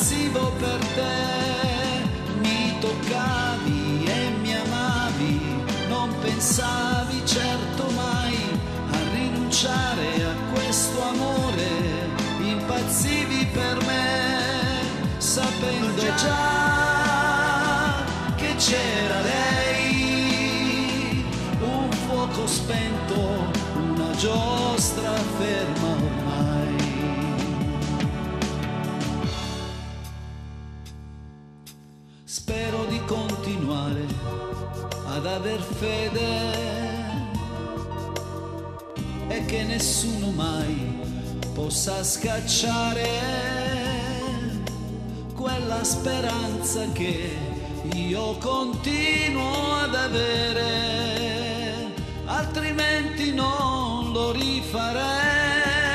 impazzivo per te, mi toccavi e mi amavi, non pensavi certo mai a rinunciare a questo amore, impazzivi per me, sapendo già che c'era lei, un fuoco spento, una giostra ferma ormai. Spero di continuare ad aver fede e che nessuno mai possa scacciare quella speranza che io continuo ad avere, altrimenti non lo rifarei.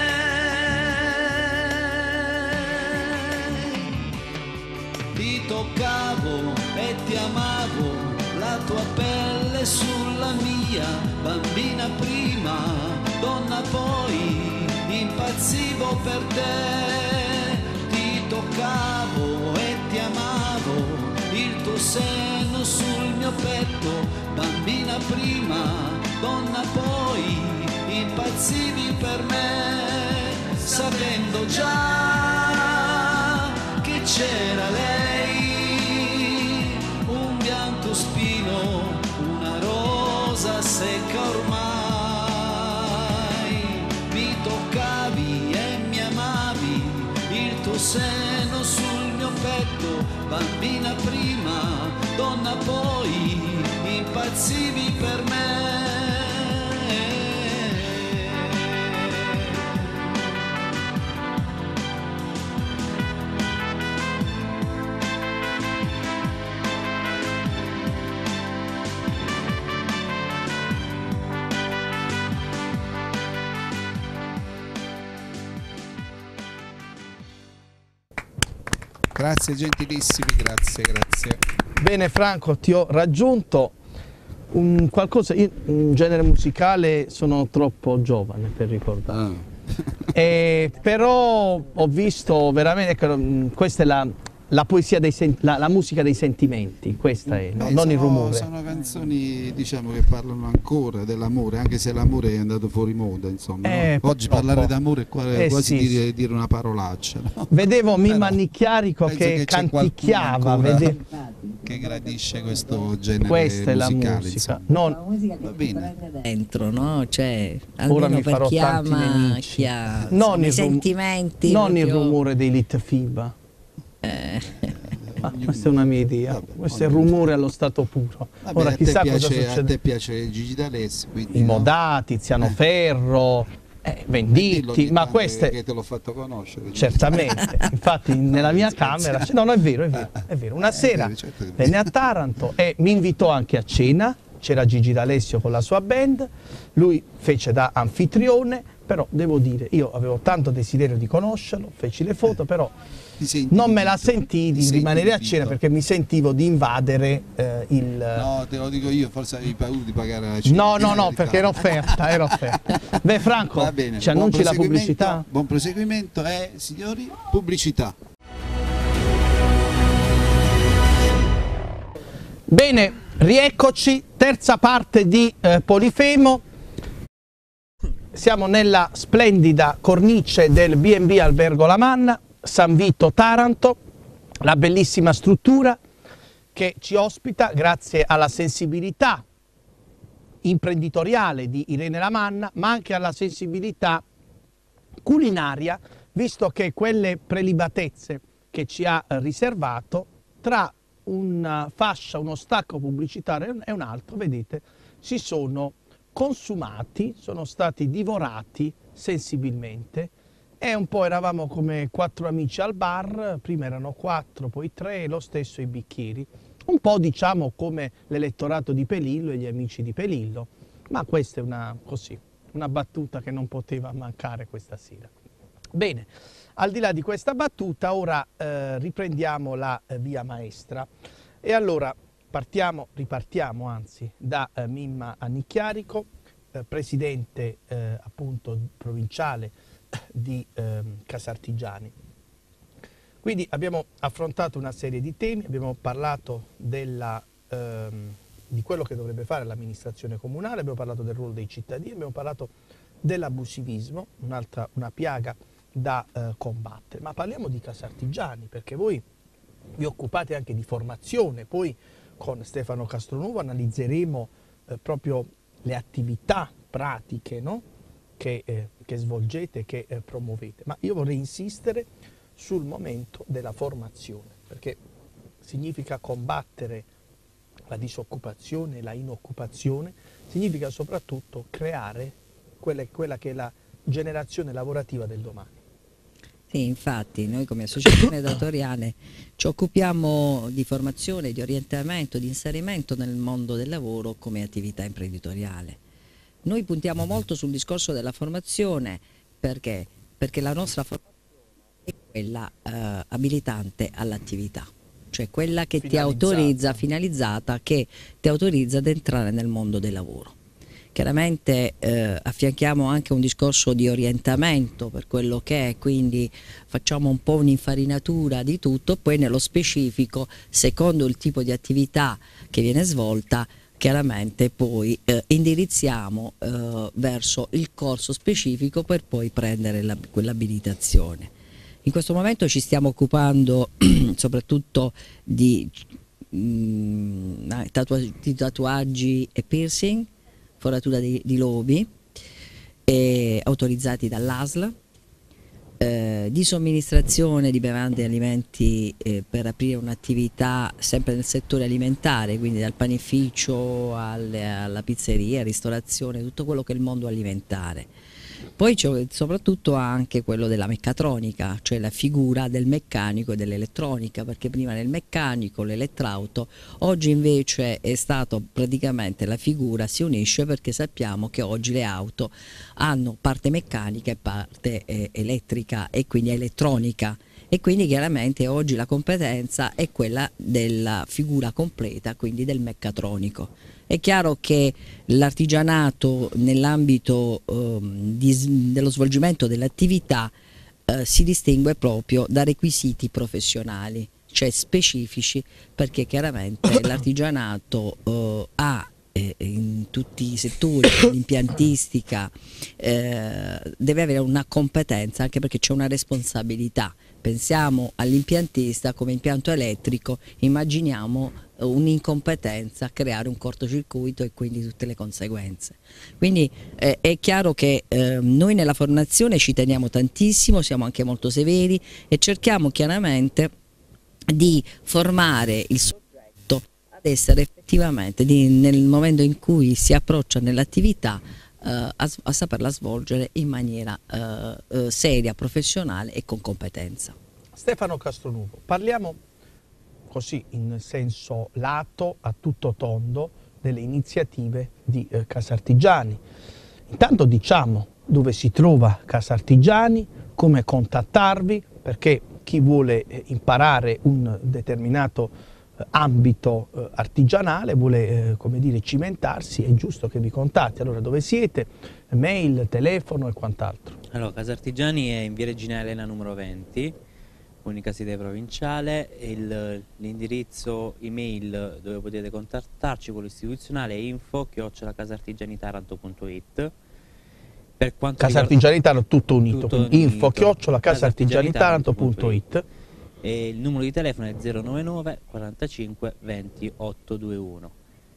Ti toccavo e ti amavo, la tua pelle sulla mia, bambina prima, donna poi, impazzivo per te. Ti toccavo e ti amavo, il tuo seno sul mio petto, bambina prima, donna poi, impazzivi per me, sapendo già che c'era lei, un bianco spino, una rosa secca ormai, mi toccavi e mi amavi, il tuo seno sul mio petto, bambina prima, donna poi, impazzivi per me. Grazie gentilissimi, grazie, grazie. Bene Franco, ti ho raggiunto. Un qualcosa, io in genere musicale sono troppo giovane per ricordare. Ah. Eh, però ho visto veramente, ecco, questa è la, la poesia dei sen- la, la musica dei sentimenti, questa è, no? Beh, non sono, il rumore. Sono canzoni, diciamo, che parlano ancora dell'amore, anche se l'amore è andato fuori moda, insomma. Eh, no? Oggi purtroppo. parlare d'amore è qua- Eh, quasi sì, dire, sì. dire una parolaccia. No? Vedevo Mimma Però Nicchiarico penso che, che c'è canticchiava, qualcuno ancora vede- che gradisce questo genere questa è la musicale, musica. insomma. Non, La musica che Va ti bene. prende dentro, no? Cioè, Ora almeno mi per farò chi tanti ama, nemici. chi ha non i il, rum- sentimenti. non il proprio- rumore dei Litfiba. Eh, Ma questa è una mia idea, Vabbè, questo è il ognuno- rumore allo stato puro. Vabbè, Ora a, te chissà cosa piace, a succede. te piace Gigi D'Alessio, quindi I no? Modà, Tiziano Eh. Ferro, eh, Dillo Venditti, ogni ma tanto queste che te l'ho fatto conoscere. certamente, infatti nella mia camera, no no è vero, è vero, è vero. Una Eh, sera è vero, certo che è vero. venne a Taranto e mi invitò anche a cena, c'era Gigi D'Alessio con la sua band, lui fece da anfitrione, però devo dire, io avevo tanto desiderio di conoscerlo, feci le foto, però Ti senti non me la invito? sentii Ti di senti rimanere a invito? cena perché mi sentivo di invadere eh, il... No, te lo dico io, forse avevi paura di pagare la cena. No, no, Di no, verità. perché era offerta, era offerta. Beh, Franco, Va bene. ci Buon annunci la proseguimento, pubblicità? Buon proseguimento e, signori, pubblicità. Bene, rieccoci, terza parte di eh, Polifemo. Siamo nella splendida cornice del B and B Albergo La Manna, San Vito, Taranto, la bellissima struttura che ci ospita grazie alla sensibilità imprenditoriale di Irene Lamanna, ma anche alla sensibilità culinaria, visto che quelle prelibatezze che ci ha riservato, tra una fascia, uno stacco pubblicitario e un altro, vedete, si sono consumati, sono stati divorati sensibilmente e un po' eravamo come quattro amici al bar, prima erano quattro, poi tre, lo stesso i bicchieri. Un po' diciamo come l'elettorato di Pelillo e gli amici di Pelillo, ma questa è una, così, una battuta che non poteva mancare questa sera. Bene, al di là di questa battuta ora eh, riprendiamo la eh, via maestra e allora partiamo, ripartiamo anzi da eh, Mimma Nicchiarico, eh, presidente eh, appunto provinciale di eh, Casartigiani. Quindi abbiamo affrontato una serie di temi, abbiamo parlato della, ehm, di quello che dovrebbe fare l'amministrazione comunale, abbiamo parlato del ruolo dei cittadini, abbiamo parlato dell'abusivismo, un'altra una piaga da eh, combattere. Ma parliamo di Casartigiani, perché voi vi occupate anche di formazione, poi con Stefano Castronuovo analizzeremo eh, proprio le attività pratiche, no? che, eh, che svolgete, che eh, promuovete. Ma io vorrei insistere sul momento della formazione, perché significa combattere la disoccupazione, la inoccupazione, significa soprattutto creare quella, quella che è la generazione lavorativa del domani. Sì, infatti noi come associazione datoriale ci occupiamo di formazione, di orientamento, di inserimento nel mondo del lavoro come attività imprenditoriale. Noi puntiamo molto sul discorso della formazione perché, perché la nostra formazione è quella eh, abilitante all'attività, cioè quella che ti autorizza, finalizzata, che ti autorizza ad entrare nel mondo del lavoro. Chiaramente eh, affianchiamo anche un discorso di orientamento per quello che è, quindi facciamo un po' un'infarinatura di tutto, poi nello specifico, secondo il tipo di attività che viene svolta, chiaramente poi eh, indirizziamo eh, verso il corso specifico per poi prendere la, quell'abilitazione. In questo momento ci stiamo occupando soprattutto di, mh, tatuaggi, di tatuaggi e piercing, foratura di, di lobi eh, autorizzati dall'A S L, eh, di somministrazione di bevande e alimenti eh, per aprire un'attività sempre nel settore alimentare, quindi dal panificio alle, alla pizzeria, ristorazione, tutto quello che è il mondo alimentare. Poi c'è soprattutto anche quello della meccatronica, cioè la figura del meccanico e dell'elettronica, perché prima nel meccanico, l'elettrauto, oggi invece è stato praticamente la figura si unisce perché sappiamo che oggi le auto hanno parte meccanica e parte eh, elettrica e quindi elettronica. E quindi chiaramente oggi la competenza è quella della figura completa, quindi del meccatronico. È chiaro che l'artigianato nell'ambito eh, dello svolgimento dell'attività eh, si distingue proprio da requisiti professionali, cioè specifici, perché chiaramente l'artigianato eh, ha eh, in tutti i settori, l'impiantistica, eh, deve avere una competenza, anche perché c'è una responsabilità. Pensiamo all'impiantista come impianto elettrico, immaginiamo un'incompetenza, creare un cortocircuito e quindi tutte le conseguenze. Quindi eh, è chiaro che eh, noi nella formazione ci teniamo tantissimo, siamo anche molto severi e cerchiamo chiaramente di formare il soggetto ad essere effettivamente, di, nel momento in cui si approccia nell'attività, eh, a, a saperla svolgere in maniera eh, eh, seria, professionale e con competenza. Stefano Castronuovo, parliamo così in senso lato, a tutto tondo, delle iniziative di eh, Casartigiani. Intanto diciamo dove si trova Casartigiani, come contattarvi, perché chi vuole eh, imparare un determinato eh, ambito eh, artigianale, vuole eh, come dire, cimentarsi, è giusto che vi contatti. Allora dove siete? Mail, telefono e quant'altro. Allora, Casartigiani è in via Regina Elena numero venti, unica sede provinciale. L'indirizzo email dove potete contattarci, quello istituzionale, è info chiocciola casartigianitaranto punto it. Per quanto Casartigianitaranto tutto unito, tutto info unito, chiocciola casartigianitaranto punto it. E il numero di telefono è zero novantanove quarantacinque venti ottocentoventiuno.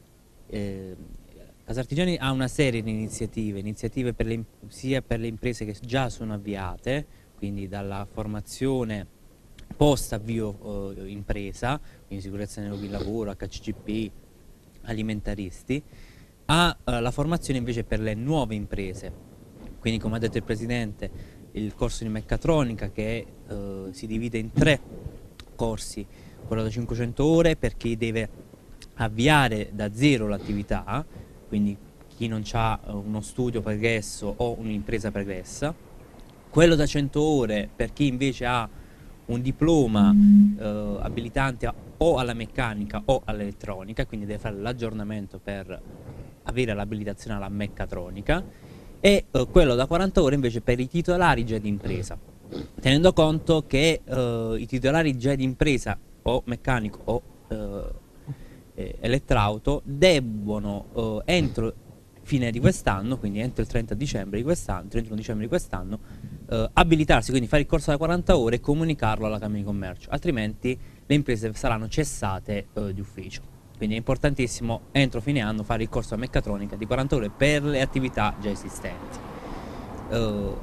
Eh, Casartigiani ha una serie di iniziative, iniziative per le, sia per le imprese che già sono avviate, quindi dalla formazione post avvio eh, impresa, quindi sicurezza nei luoghi di lavoro, H C G P, alimentaristi, a eh, la formazione invece per le nuove imprese, quindi come ha detto il Presidente il corso di meccatronica che eh, si divide in tre corsi, quello da cinquecento ore per chi deve avviare da zero l'attività, quindi chi non ha uno studio pregresso o un'impresa pregressa, quello da cento ore per chi invece ha un diploma eh, abilitante o alla meccanica o all'elettronica, quindi deve fare l'aggiornamento per avere l'abilitazione alla meccatronica, e eh, quello da quaranta ore invece per i titolari già di impresa. tenendo conto che eh, i titolari già di impresa o meccanico o eh, eh, elettrauto debbono eh, entro fine di quest'anno, quindi entro il trenta dicembre di quest'anno, trentuno dicembre di quest'anno, eh, abilitarsi, quindi fare il corso da quaranta ore e comunicarlo alla Camera di Commercio, altrimenti le imprese saranno cessate eh, di ufficio. Quindi è importantissimo entro fine anno fare il corso a meccatronica di quaranta ore per le attività già esistenti. Eh,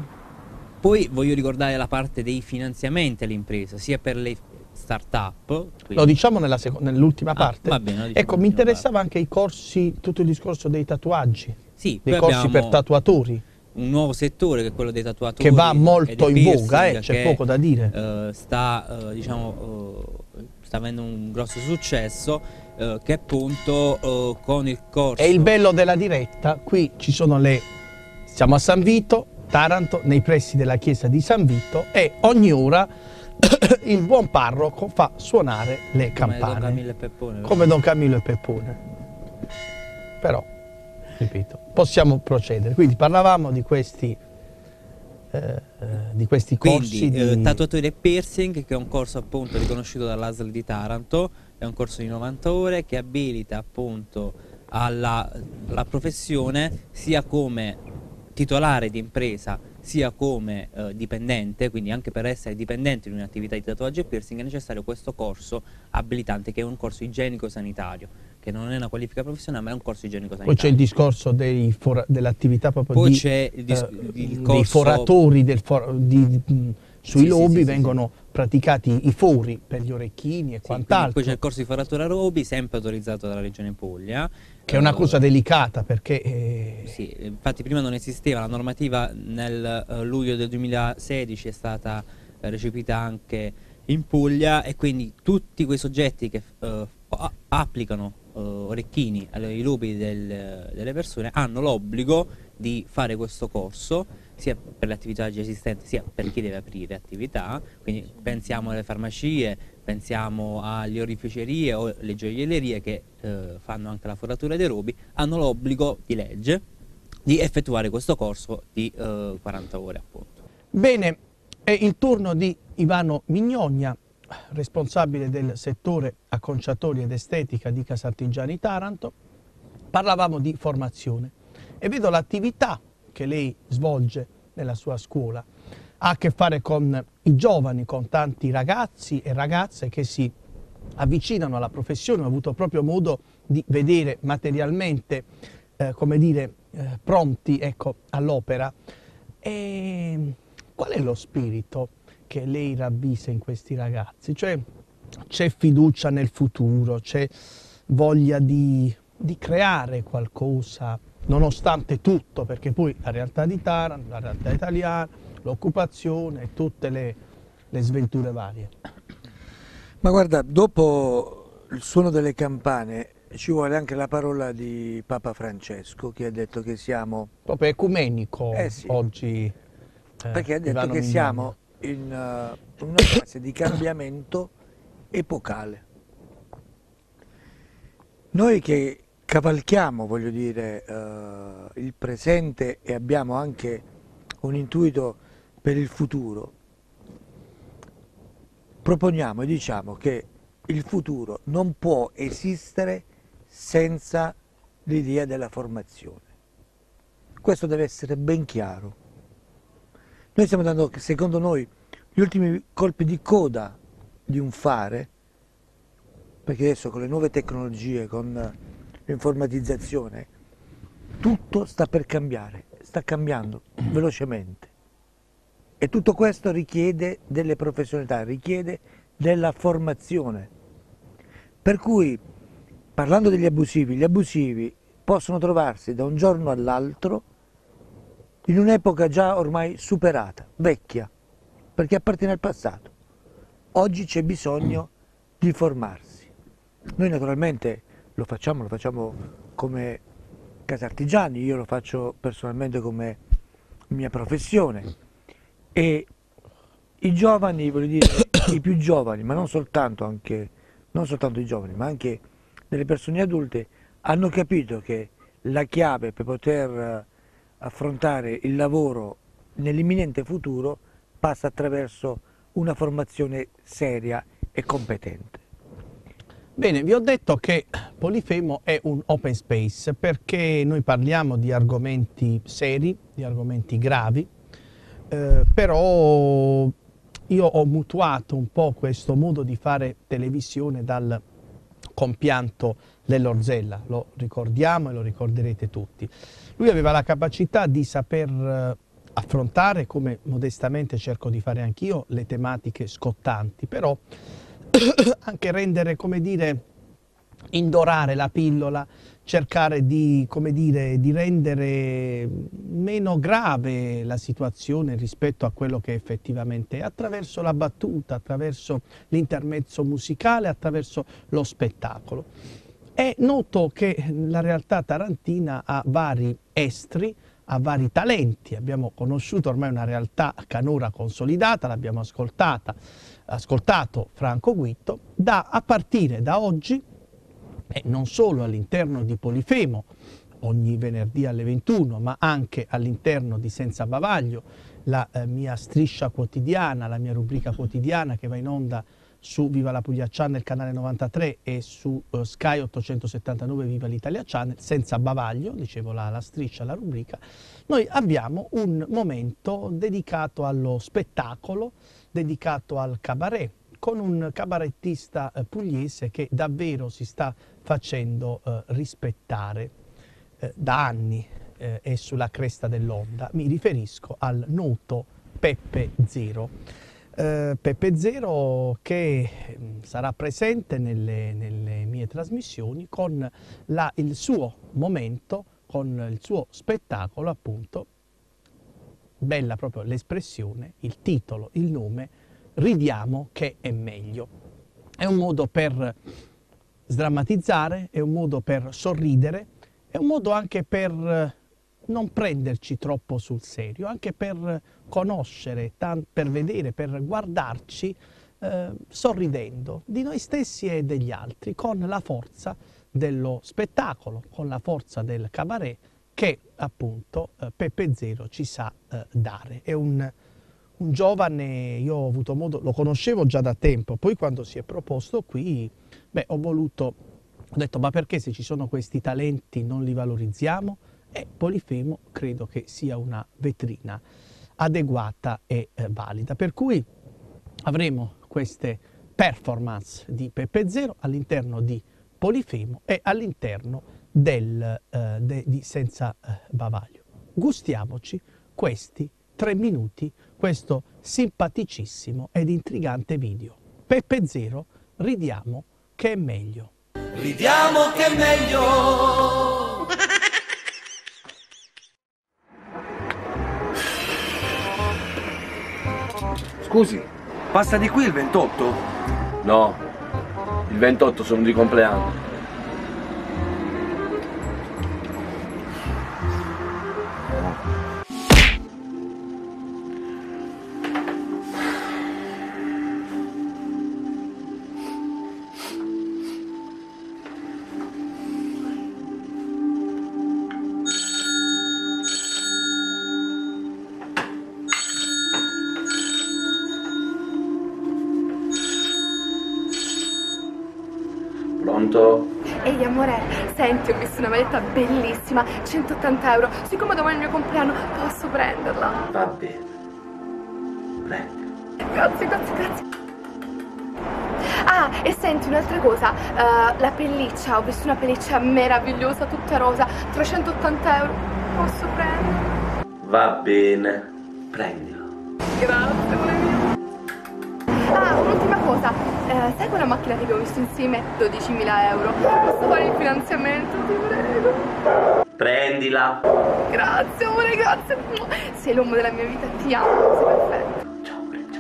poi voglio ricordare la parte dei finanziamenti all'impresa, sia per le start-up. Lo diciamo nell'ultima ah, parte? Va bene, ecco, mi interessava parte. anche i corsi, tutto il discorso dei tatuaggi, sì, dei corsi per tatuatori. Un nuovo settore che è quello dei tatuatori, che va molto in voga, eh, c'è poco da dire. Eh, sta, eh, diciamo, eh, sta avendo un grosso successo, eh, che appunto eh, con il corso... E il bello della diretta, qui ci sono le... siamo a San Vito, Taranto, nei pressi della chiesa di San Vito, e ogni ora il buon parroco fa suonare le campane. Come Don Camillo e Peppone. Come Don Camillo e Peppone. Però, ripeto, possiamo procedere. Quindi parlavamo di questi, eh, di questi corsi. Quindi, di... eh, tatuatori e piercing, che è un corso appunto riconosciuto dall'A S L di Taranto, è un corso di novanta ore che abilita appunto alla, alla professione sia come titolare di impresa sia come eh, dipendente, quindi anche per essere dipendente di un'attività di tatuaggio e piercing è necessario questo corso abilitante, che è un corso igienico-sanitario, che non è una qualifica professionale ma è un corso igienico-sanitario. Poi c'è il discorso dell'attività proprio Poi di, c'è il dis- eh, il corso... dei foratori, del for di, mh, sui sì, lobi sì, sì, vengono sì. praticati i fori per gli orecchini e sì, quant'altro. Poi c'è il corso di foratura robi, sempre autorizzato dalla Regione Puglia. Che è una uh, cosa delicata perché... Eh... Sì, infatti prima non esisteva, la normativa nel uh, luglio del duemilasedici è stata uh, recepita anche in Puglia, e quindi tutti quei soggetti che uh, applicano uh, orecchini ai lobi del, delle persone hanno l'obbligo di fare questo corso, sia per le attività già esistenti sia per chi deve aprire attività. Quindi pensiamo alle farmacie, pensiamo alle oreficerie o le gioiellerie che eh, fanno anche la foratura dei robi, hanno l'obbligo di legge di effettuare questo corso di eh, quaranta ore appunto. Bene, è il turno di Ivano Mignogna, responsabile del settore acconciatori ed estetica di Casartigiani Taranto. Parlavamo di formazione e vedo l'attività che lei svolge nella sua scuola ha a che fare con i giovani, con tanti ragazzi e ragazze che si avvicinano alla professione. Ho avuto proprio modo di vedere materialmente, eh, come dire, eh, pronti, ecco, all'opera. E qual è lo spirito che lei ravvisa in questi ragazzi? Cioè, c'è fiducia nel futuro, c'è voglia di, di creare qualcosa nonostante tutto, perché poi la realtà di Taranto, la realtà italiana, l'occupazione e tutte le, le sventure varie. Ma guarda, dopo il suono delle campane ci vuole anche la parola di Papa Francesco, che ha detto che siamo... Proprio ecumenico eh sì, oggi. Eh, perché ha detto Ivano che Mignogna. siamo in uh, una fase di cambiamento epocale. Noi che cavalchiamo, voglio dire, uh, il presente e abbiamo anche un intuito per il futuro, proponiamo e diciamo che il futuro non può esistere senza l'idea della formazione. Questo deve essere ben chiaro. Noi stiamo dando, secondo noi, gli ultimi colpi di coda di un fare, perché adesso con le nuove tecnologie, con l'informatizzazione, tutto sta per cambiare, sta cambiando velocemente. E tutto questo richiede delle professionalità, richiede della formazione. Per cui, parlando degli abusivi, gli abusivi possono trovarsi da un giorno all'altro in un'epoca già ormai superata, vecchia, perché appartiene al passato. Oggi c'è bisogno di formarsi. Noi naturalmente lo facciamo, lo facciamo come Casartigiani, io lo faccio personalmente come mia professione. E i giovani, voglio dire, i più giovani, ma non soltanto, anche, non soltanto i giovani, ma anche delle persone adulte, hanno capito che la chiave per poter affrontare il lavoro nell'imminente futuro passa attraverso una formazione seria e competente. Bene, vi ho detto che Polifemo è un open space perché noi parliamo di argomenti seri, di argomenti gravi, eh, però io ho mutuato un po' questo modo di fare televisione dal compianto dell'Orzella, lo ricordiamo e lo ricorderete tutti. Lui aveva la capacità di saper affrontare, come modestamente cerco di fare anch'io, le tematiche scottanti, però anche rendere, come dire, indorare la pillola, cercare di, come dire, di rendere meno grave la situazione rispetto a quello che effettivamente è, attraverso la battuta, attraverso l'intermezzo musicale, attraverso lo spettacolo. È noto che la realtà tarantina ha vari estri, ha vari talenti, abbiamo conosciuto ormai una realtà canora consolidata, l'abbiamo ascoltata, ascoltato Franco Guitto, da, a partire da oggi, e non solo all'interno di Polifemo, ogni venerdì alle ventuno, ma anche all'interno di Senza Bavaglio, la eh, mia striscia quotidiana, la mia rubrica quotidiana che va in onda su Viva la Puglia Channel, canale novantatré, e su uh, Sky ottocentosettantanove Viva l'Italia Channel, Senza Bavaglio, dicevo la, la striscia, la rubrica, noi abbiamo un momento dedicato allo spettacolo, dedicato al cabaret, con un cabarettista eh, pugliese che davvero si sta facendo eh, rispettare eh, da anni eh, e sulla cresta dell'onda. Mi riferisco al noto Peppe Zero. Uh, Peppe Zero che mh, sarà presente nelle, nelle mie trasmissioni con la, il suo momento, con il suo spettacolo, appunto, bella proprio l'espressione, il titolo, il nome, Ridiamo che è meglio. È un modo per sdrammatizzare, è un modo per sorridere, è un modo anche per non prenderci troppo sul serio, anche per conoscere, per vedere, per guardarci eh, sorridendo di noi stessi e degli altri, con la forza dello spettacolo, con la forza del cabaret che appunto eh, Peppe Zero ci sa eh, dare. È un, un giovane, io ho avuto modo, lo conoscevo già da tempo, poi quando si è proposto qui, beh, ho voluto, ho detto ma perché se ci sono questi talenti non li valorizziamo? E Polifemo credo che sia una vetrina adeguata e eh, valida, per cui avremo queste performance di Peppe Zero all'interno di Polifemo e all'interno del, eh, de, di Senza eh, Bavaglio. Gustiamoci questi tre minuti, questo simpaticissimo ed intrigante video. Peppe Zero, ridiamo che è meglio. Ridiamo che è meglio. Scusi, passa di qui il ventotto? No, il ventotto sono di compleanno. Pronto? Ehi amore, senti, ho visto una maglietta bellissima, centottanta euro. Siccome domani è il mio compleanno, posso prenderla? Va bene. Prendi. Grazie, grazie, grazie. Ah, e senti un'altra cosa, uh, la pelliccia, ho visto una pelliccia meravigliosa, tutta rosa, trecentottanta euro. Posso prenderla? Va bene. Prendila. Grazie, amore mio. Ah, un'ultima cosa, eh, sai quella macchina che abbiamo visto insieme? dodicimila euro. Posso fare il finanziamento, ti prego? Prendila. Grazie, amore, grazie. Sei l'uomo della mia vita, ti amo, sei perfetto. Ciao, ciao.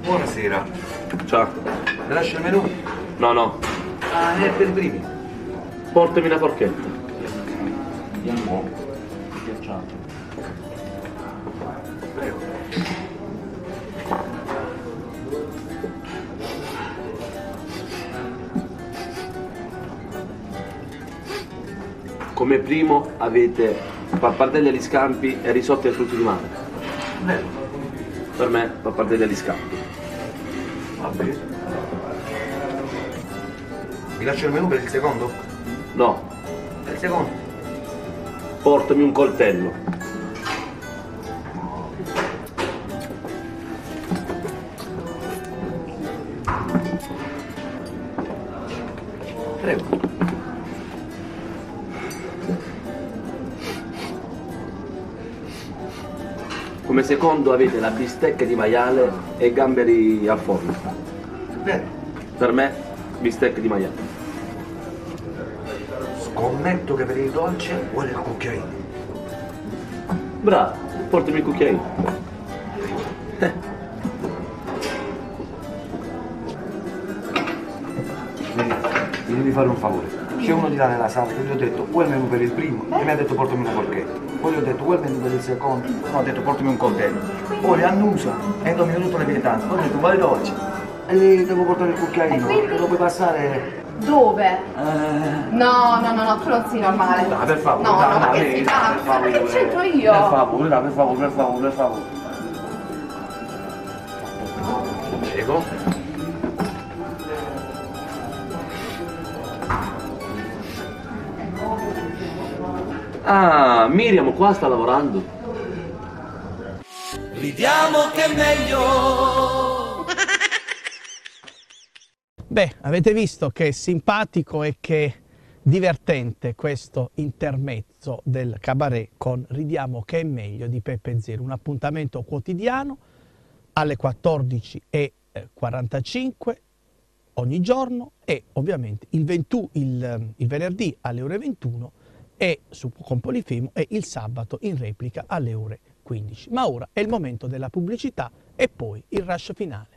Buonasera. Ciao. Le lascio il menù? No, no. Ah, è per i primi. Portami una forchetta. Andiamo. Ghiacciato. Prego. Come primo avete pappardelle agli scampi e risotti ai frutti di mare. Bello. Per me pappardelle agli scampi. Va bene. Mi lascio il menù per il secondo? No. Per il secondo? Portami un coltello. Prego. Come secondo avete la bistecca di maiale e gamberi al forno. Bene. Per me bistecca di maiale. Scommetto che per il dolce vuole il cucchiaino. Bravo, portami il cucchiaino. Vedi, mi devi fare un favore. C'è uno di là nella sala che gli ho detto vuoi il menù per il primo e mi ha detto portami una forchetta. Poi gli ho detto vuoi il menù per il secondo? No, ho detto portami un coltello. Poi le annusa e domino tutte le pietanze. Ho detto vai dolce. E lì devo portare il cucchiaino. E lo puoi passare. Dove? Eh... No, no, no, no, tu non sei normale. No, per favore. No, no, no, no, ma che lei, si fa? per favore. Ma che c'entro io? Per favore, no, per favore, per favore, per favore. Prego. Ah, Miriam qua sta lavorando. Ridiamo che è meglio. Beh, avete visto che è simpatico e che divertente questo intermezzo del cabaret con Ridiamo che è meglio di Peppe Zero, un appuntamento quotidiano alle quattordici e quarantacinque ogni giorno e ovviamente il, ventuno, il, il venerdì alle ore ventuno e su, con Polifemo e il sabato in replica alle ore quindici. Ma ora è il momento della pubblicità e poi il rush finale.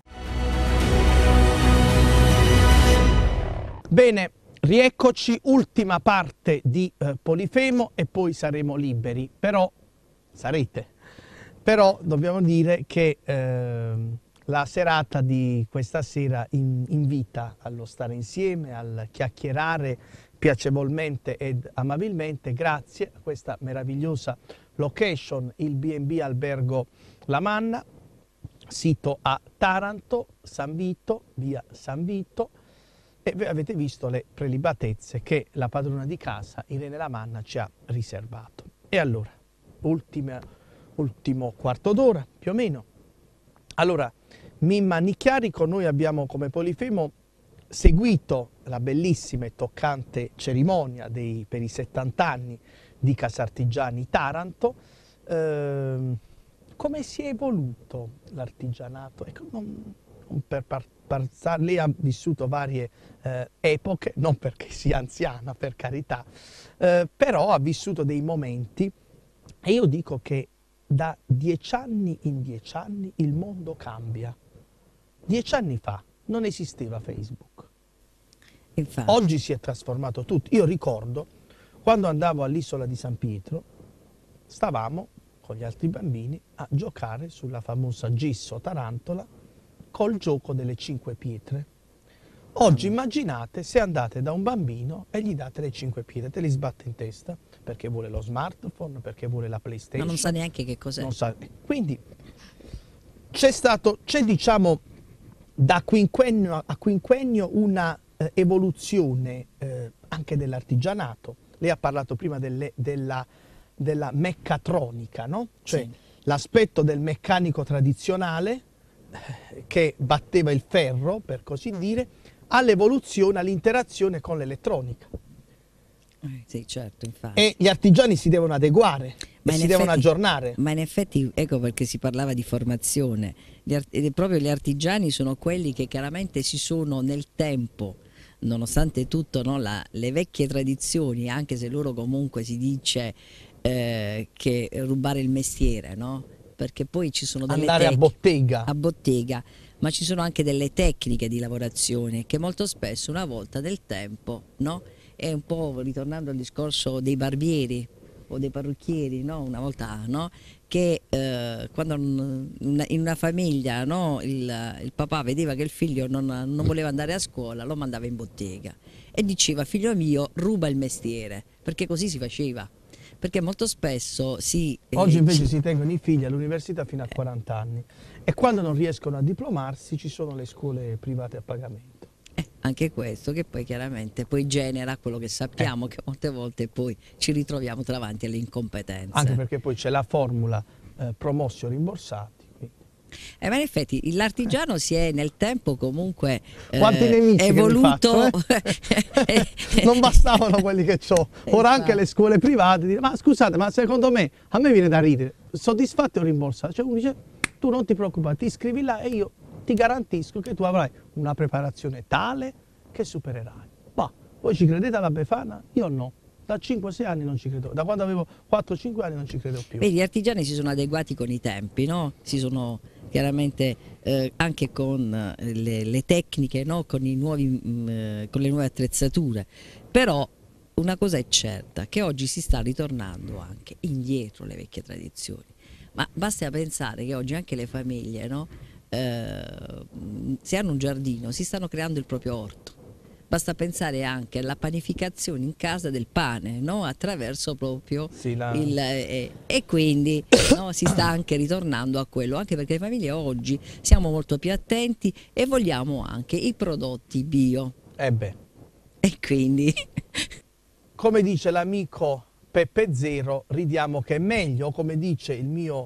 Bene, rieccoci, ultima parte di eh, Polifemo e poi saremo liberi, però sarete. Però dobbiamo dire che eh, la serata di questa sera in, invita allo stare insieme, al chiacchierare piacevolmente ed amabilmente grazie a questa meravigliosa location, il B and B Albergo La Manna, sito a Taranto, San Vito, via San Vito, e voi avete visto le prelibatezze che la padrona di casa, Irene La Manna, ci ha riservato. E allora, ultima, ultimo quarto d'ora, più o meno. Allora, Mimma Nicchiarico, noi abbiamo come Polifemo seguito la bellissima e toccante cerimonia dei, per i settanta anni di Casartigiani Taranto. Eh, come si è evoluto l'artigianato? Ecco, non, non per par, par, lei ha vissuto varie eh, epoche, non perché sia anziana, per carità, eh, però ha vissuto dei momenti e io dico che da dieci anni in dieci anni il mondo cambia. Dieci anni fa non esisteva Facebook. Infatti. Oggi si è trasformato tutto. Io ricordo, quando andavo all'isola di San Pietro, stavamo con gli altri bambini a giocare sulla famosa Gisso Tarantola col gioco delle cinque pietre. Oggi immaginate se andate da un bambino e gli date le cinque pietre, te li sbatte in testa perché vuole lo smartphone, perché vuole la PlayStation. Ma non sa neanche che cos'è. Quindi c'è stato, c'è diciamo da quinquennio a quinquennio una eh, evoluzione eh, anche dell'artigianato. Lei ha parlato prima delle, della, della meccatronica, no? Cioè sì, l'aspetto del meccanico tradizionale eh, che batteva il ferro, per così dire, all'evoluzione, all'interazione con l'elettronica. Eh, sì, certo, infatti. E gli artigiani si devono adeguare, ma e si effetti, devono aggiornare. Ma in effetti, ecco perché si parlava di formazione, gli art- proprio gli artigiani sono quelli che chiaramente si sono nel tempo, nonostante tutto, no, la, le vecchie tradizioni, anche se loro comunque si dice eh, che rubare il mestiere, no? Perché poi ci sono delle andare tec- a bottega. a bottega, ma ci sono anche delle tecniche di lavorazione che molto spesso una volta del tempo, no? È un po' ritornando al discorso dei barbieri o dei parrucchieri, no? Una volta, no? Che eh, quando in una famiglia, no? il, il papà vedeva che il figlio non, non voleva andare a scuola, lo mandava in bottega e diceva: figlio mio, ruba il mestiere, perché così si faceva. Perché molto spesso si... Oggi eh, invece ci... si tengono i figli all'università fino a quaranta anni e quando non riescono a diplomarsi ci sono le scuole private a pagamento. Eh, anche questo che poi chiaramente poi genera quello che sappiamo, eh. che molte volte poi ci ritroviamo davanti alle incompetenze. Anche perché poi c'è la formula eh, promossi o rimborsati. Eh, ma in effetti l'artigiano si è nel tempo comunque eh, Quanti nemici evoluto. Faccio, eh? Non bastavano quelli che ho. Ora anche le scuole private dicono: ma scusate, ma secondo me, a me viene da ridere, soddisfatti o rimborsati? Cioè uno dice: tu non ti preoccupare, ti iscrivi là e io ti garantisco che tu avrai una preparazione tale che supererai. Ma voi ci credete alla Befana? Io no. Da cinque sei anni non ci credo, da quando avevo quattro cinque anni non ci credo più. Vedi, gli artigiani si sono adeguati con i tempi, no? Si sono chiaramente eh, anche con eh, le, le tecniche, no? Con, i nuovi, mh, eh, con le nuove attrezzature. Però una cosa è certa, che oggi si sta ritornando anche indietro alle vecchie tradizioni. Ma basta pensare che oggi anche le famiglie, no? eh, se hanno un giardino, si stanno creando il proprio orto. Basta pensare anche alla panificazione in casa del pane, no? Attraverso proprio sì, la... il... Eh, e quindi no? Si sta anche ritornando a quello, anche perché le famiglie oggi siamo molto più attenti e vogliamo anche i prodotti bio. Eh beh. E quindi... Come dice l'amico Peppe Zero, ridiamo che è meglio, come dice il mio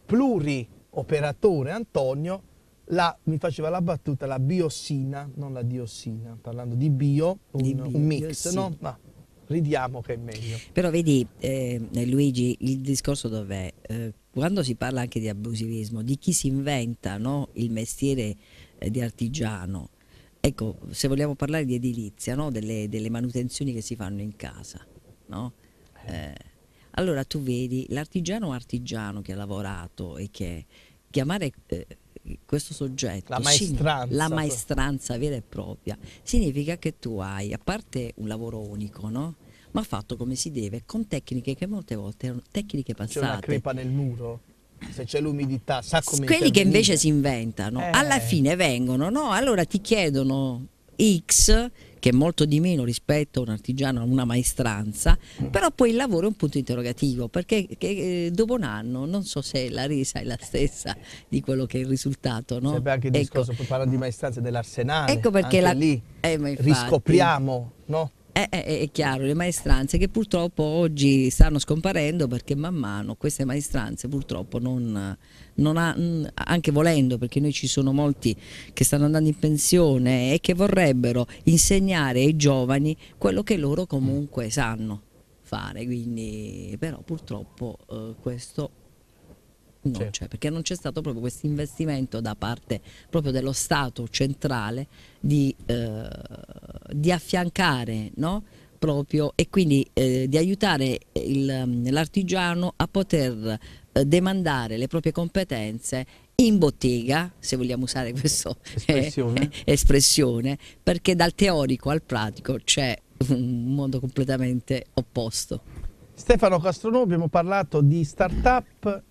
plurioperatore Antonio, La, mi faceva la battuta, la biossina, non la diossina, parlando di bio, un, di bio, un mix, biossina. No? Ma ridiamo che è meglio. Però vedi, eh, Luigi, il discorso dov'è? Eh, quando si parla anche di abusivismo, di chi si inventa, no? Il mestiere eh, di artigiano, ecco, se vogliamo parlare di edilizia, no? delle, delle manutenzioni che si fanno in casa, no? Eh, allora tu vedi l'artigiano artigiano che ha lavorato e che chiamare... Eh, questo soggetto, la maestranza, la maestranza vera e propria, significa che tu hai, a parte un lavoro unico, no? Ma fatto come si deve, con tecniche che molte volte erano tecniche passate. C'è una crepa nel muro, se c'è l'umidità, sa come quelli intervenire. Che invece si inventano, eh. alla fine vengono, no? Allora ti chiedono X, che è molto di meno rispetto a un artigiano, a una maestranza, mm. però poi il lavoro è un punto interrogativo, perché che, eh, dopo un anno non so se la resa è la stessa di quello che è il risultato, no? Serve anche il ecco. discorso, poi parlando di maestranze dell'arsenale, ecco perché anche la... lì eh, ma infatti... riscopriamo, no? È, è, è chiaro, le maestranze che purtroppo oggi stanno scomparendo, perché man mano queste maestranze purtroppo non, non ha, anche volendo, perché noi ci sono molti che stanno andando in pensione e che vorrebbero insegnare ai giovani quello che loro comunque sanno fare, quindi però purtroppo eh, questo non c'è, certo. Perché non c'è stato proprio questo investimento da parte proprio dello Stato centrale di, eh, di affiancare, no? Proprio, e quindi eh, di aiutare l'artigiano a poter eh, demandare le proprie competenze in bottega, se vogliamo usare questa espressione. Eh, espressione, perché dal teorico al pratico c'è un mondo completamente opposto. Stefano Castronovo, abbiamo parlato di start-up,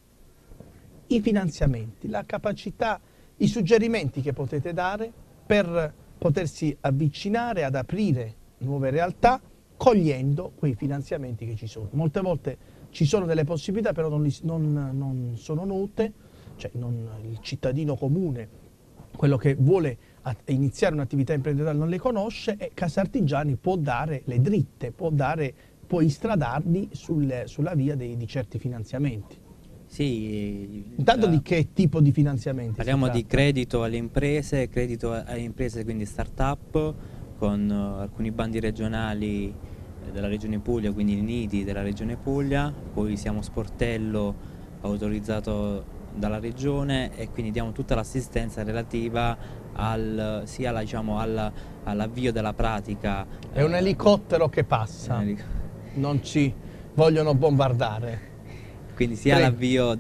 i finanziamenti, la capacità, i suggerimenti che potete dare per potersi avvicinare ad aprire nuove realtà cogliendo quei finanziamenti che ci sono. Molte volte ci sono delle possibilità, però non, li, non, non sono note, cioè non, il cittadino comune, quello che vuole iniziare un'attività imprenditoriale non le conosce, e Casa Artigiani può dare le dritte, può, dare, può istradarli sul, sulla via dei, di certi finanziamenti. Sì, intanto la... di che tipo di finanziamenti? Parliamo di credito alle imprese, credito alle imprese quindi start-up, con uh, alcuni bandi regionali eh, della Regione Puglia, quindi i nidi della Regione Puglia, poi siamo sportello autorizzato dalla Regione e quindi diamo tutta l'assistenza relativa al, sia alla, diciamo, alla, all'avvio della pratica. È un elicottero che passa, non ci vogliono bombardare. Quindi sia Prego. l'avvio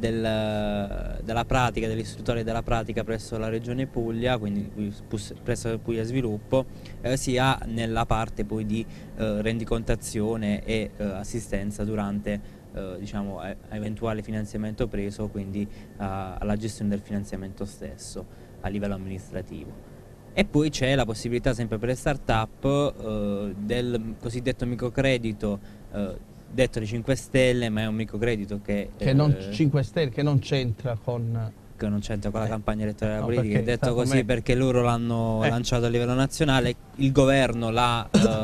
del, della pratica, dell'istruttore della pratica presso la Regione Puglia, quindi presso Puglia Sviluppo, eh, sia nella parte poi di eh, rendicontazione e eh, assistenza durante eh, diciamo, a, a eventuale finanziamento preso, quindi a, alla gestione del finanziamento stesso a livello amministrativo. E poi c'è la possibilità sempre per le start-up eh, del cosiddetto microcredito, eh, detto di cinque Stelle, ma è un microcredito che, che eh, non cinque Stelle, che non c'entra con... che non c'entra con la eh, campagna elettorale no, politica, è detto così me... perché loro l'hanno eh. lanciato a livello nazionale, il governo l'ha,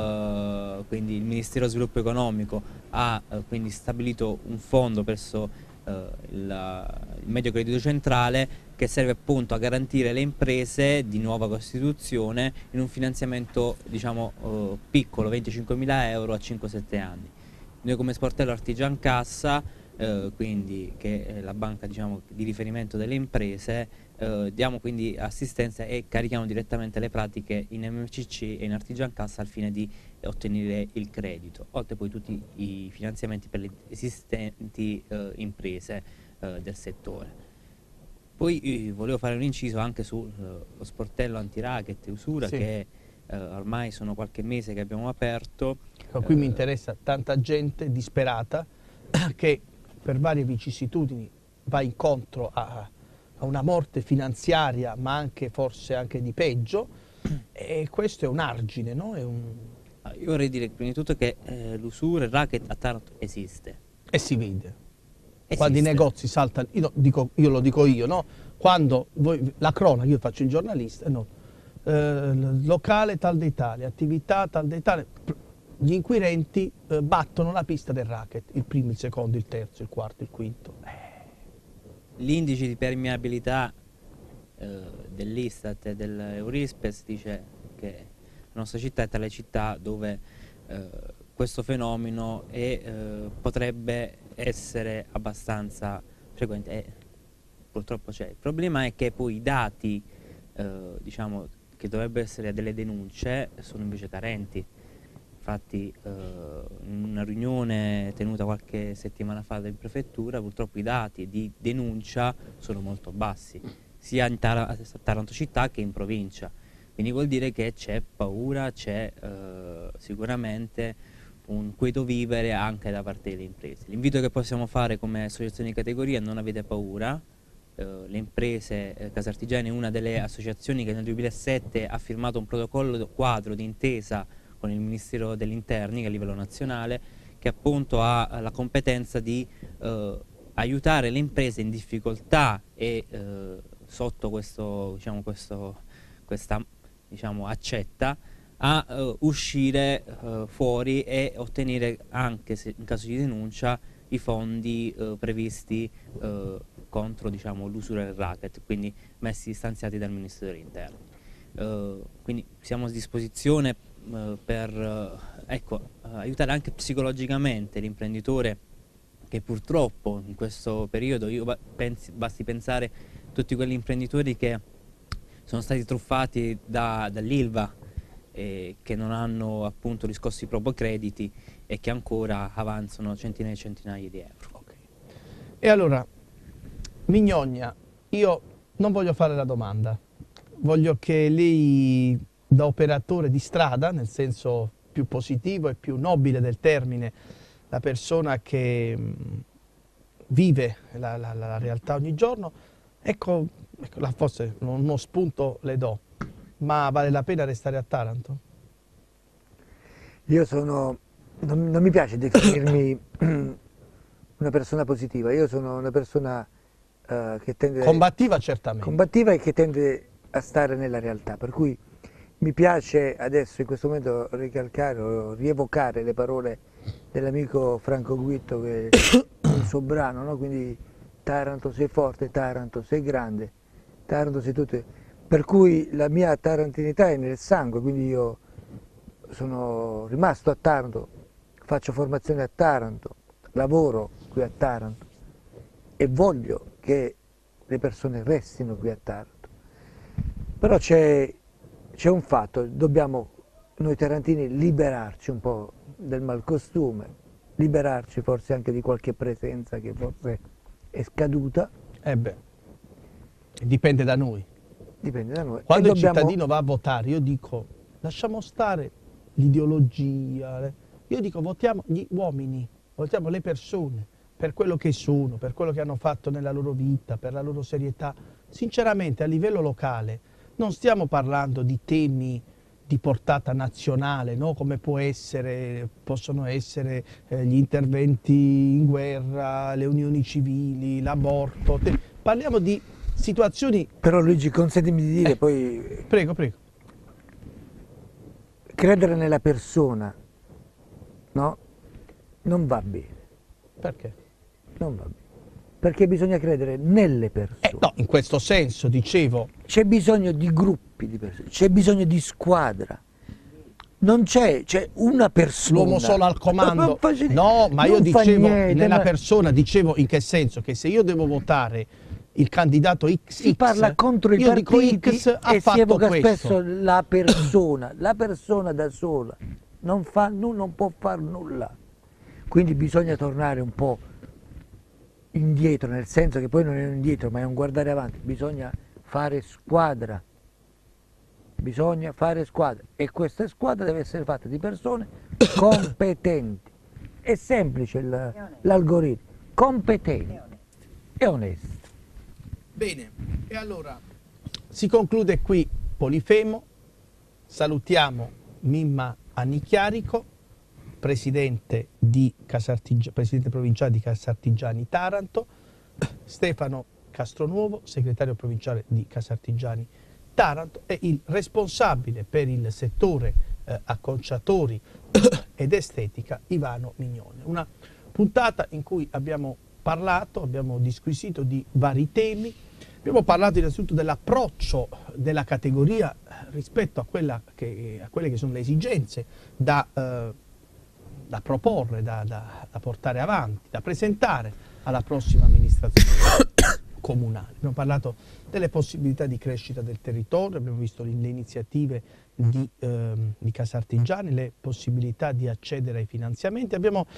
eh, quindi il Ministero Sviluppo Economico ha eh, quindi stabilito un fondo presso eh, il, il Medio Credito Centrale che serve appunto a garantire le imprese di nuova costituzione in un finanziamento diciamo eh, piccolo, venticinquemila euro a cinque sette anni. Noi come sportello Artigiancassa, eh, quindi che è la banca diciamo, di riferimento delle imprese, eh, diamo quindi assistenza e carichiamo direttamente le pratiche in M C C e in Artigiancassa al fine di ottenere il credito, oltre poi tutti i finanziamenti per le esistenti eh, imprese eh, del settore. Poi eh, volevo fare un inciso anche sullo eh, sportello anti-racket e usura, sì, che eh, ormai sono qualche mese che abbiamo aperto. Qui mi interessa tanta gente disperata che per varie vicissitudini va incontro a, a una morte finanziaria, ma anche forse anche di peggio, e questo è un argine, no? È un... Io vorrei dire prima di tutto che eh, l'usura, il racket a Taranto esiste. E si vede. Esiste. Quando i negozi saltano, io, dico, io lo dico io, no? Quando voi, la cronaca, io faccio il giornalista, no? Eh, locale tal d'Italia, attività tal d'Italia, gli inquirenti eh, battono la pista del racket, il primo, il secondo, il terzo, il quarto, il quinto. Eh. L'indice di permeabilità eh, dell'Istat e dell'Eurispes dice che la nostra città è tra le città dove eh, questo fenomeno è, eh, potrebbe essere abbastanza frequente e purtroppo c'è. Il problema è che poi i dati eh, diciamo, che dovrebbero essere delle denunce sono invece carenti. Infatti eh, in una riunione tenuta qualche settimana fa in prefettura purtroppo i dati di denuncia sono molto bassi, sia in Tar a Taranto città che in provincia. Quindi vuol dire che c'è paura, c'è eh, sicuramente un quieto vivere anche da parte delle imprese. L'invito che possiamo fare come associazione di categoria è non avete paura. Eh, le imprese, eh, Casa Artigiani è una delle associazioni che nel duemilasette ha firmato un protocollo quadro di intesa con il Ministero degli Interni a livello nazionale, che appunto ha la competenza di eh, aiutare le imprese in difficoltà e eh, sotto questo, diciamo, questo, questa diciamo, accetta a uh, uscire uh, fuori e ottenere anche se, in caso di denuncia i fondi uh, previsti uh, contro diciamo, l'usura del racket, quindi messi stanziati dal Ministero degli Interni. Uh, quindi siamo a disposizione uh, per uh, ecco, uh, aiutare anche psicologicamente l'imprenditore che purtroppo in questo periodo, io pensi, basti pensare a tutti quegli imprenditori che sono stati truffati da, dall'Ilva, Eh, che non hanno appunto riscosso i propri crediti e che ancora avanzano centinaia e centinaia di euro. Okay. E allora, Mignogna, io non voglio fare la domanda, voglio che lei, da operatore di strada, nel senso più positivo e più nobile del termine, la persona che mh, vive la, la, la realtà ogni giorno, ecco, ecco forse uno spunto le do. Ma vale la pena restare a Taranto? Io sono, non, non mi piace definirmi una persona positiva, io sono una persona uh, che tende... Combattiva certamente. Combattiva e che tende a stare nella realtà, per cui mi piace adesso in questo momento ricalcare o rievocare le parole dell'amico Franco Guitto, che è il suo brano, no? Quindi Taranto sei forte, Taranto sei grande, Taranto sei tutto... Per cui la mia tarantinità è nel sangue, quindi io sono rimasto a Taranto, faccio formazione a Taranto, lavoro qui a Taranto e voglio che le persone restino qui a Taranto. Però c'è un fatto, dobbiamo noi tarantini liberarci un po' del malcostume, liberarci forse anche di qualche presenza che forse è scaduta. Eh beh, dipende da noi. Dipende da noi. Quando E il dobbiamo... cittadino va a votare, io dico, lasciamo stare l'ideologia, le- io dico votiamo gli uomini, votiamo le persone per quello che sono, per quello che hanno fatto nella loro vita, per la loro serietà. Sinceramente a livello locale non stiamo parlando di temi di portata nazionale, no? Come può essere, possono essere eh, gli interventi in guerra, le unioni civili, l'aborto. Te- parliamo di situazioni... Però Luigi, consentimi di dire Eh, poi... Prego, prego. Credere nella persona, no? Non va bene. Perché? Non va bene. Perché bisogna credere nelle persone. Eh, no, in questo senso, dicevo... C'è bisogno di gruppi di persone, c'è bisogno di squadra. Non c'è, c'è una persona. L'uomo solo al comando. Non fa niente, No, ma io non fa dicevo, niente, nella ma- persona, dicevo in che senso? Che se io devo votare il candidato X, Si parla contro i io dico partiti X ha e si fatto evoca questo. spesso la persona, la persona da sola non, fa, nu- non può fare nulla. Quindi bisogna tornare un po' indietro, nel senso che poi non è un indietro ma è un guardare avanti, bisogna fare squadra, bisogna fare squadra e questa squadra deve essere fatta di persone competenti. È semplice il- l'algoritmo, competenti e onesti. Bene, e allora si conclude qui Polifemo, salutiamo Mimma Annichiarico, presidente, di Casartig- presidente provinciale di Casartigiani Taranto, Stefano Castronuovo, segretario provinciale di Casartigiani Taranto e il responsabile per il settore eh, acconciatori ed estetica Ivano Mignone. Una puntata in cui abbiamo parlato, abbiamo disquisito di vari temi, abbiamo parlato innanzitutto dell'approccio della categoria rispetto a, quella che, a quelle che sono le esigenze da, eh, da proporre, da, da, da portare avanti, da presentare alla prossima amministrazione comunale. Abbiamo parlato delle possibilità di crescita del territorio, abbiamo visto le iniziative di, ehm, di Casartigiani, le possibilità di accedere ai finanziamenti, abbiamo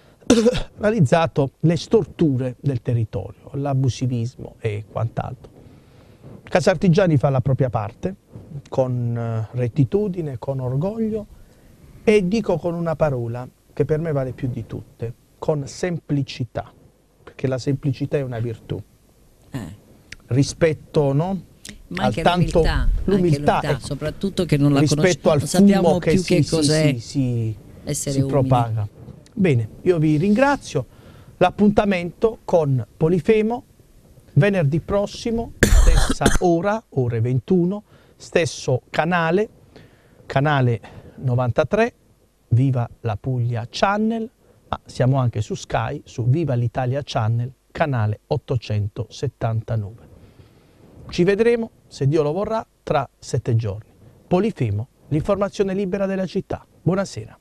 analizzato le storture del territorio, l'abusivismo e quant'altro. Casartigiani fa la propria parte con eh, rettitudine, con orgoglio e dico con una parola che per me vale più di tutte, con semplicità, perché la semplicità è una virtù. Eh. Rispetto, no? Ma Al anche tanto- l'umiltà, l'umiltà, anche l'umiltà, ecco. soprattutto che non la Rispetto conosciamo, al non sappiamo fumo che più si, che si, cos'è si, si, essere si umili. propaga. Bene, io vi ringrazio. L'appuntamento con Polifemo venerdì prossimo, stessa ora, ore ventuno, stesso canale, canale novantatré, Viva la Puglia Channel, ma siamo anche su Sky, su Viva l'Italia Channel, canale ottocentosettantanove. Ci vedremo, se Dio lo vorrà, tra sette giorni. Polifemo, l'informazione libera della città. Buonasera.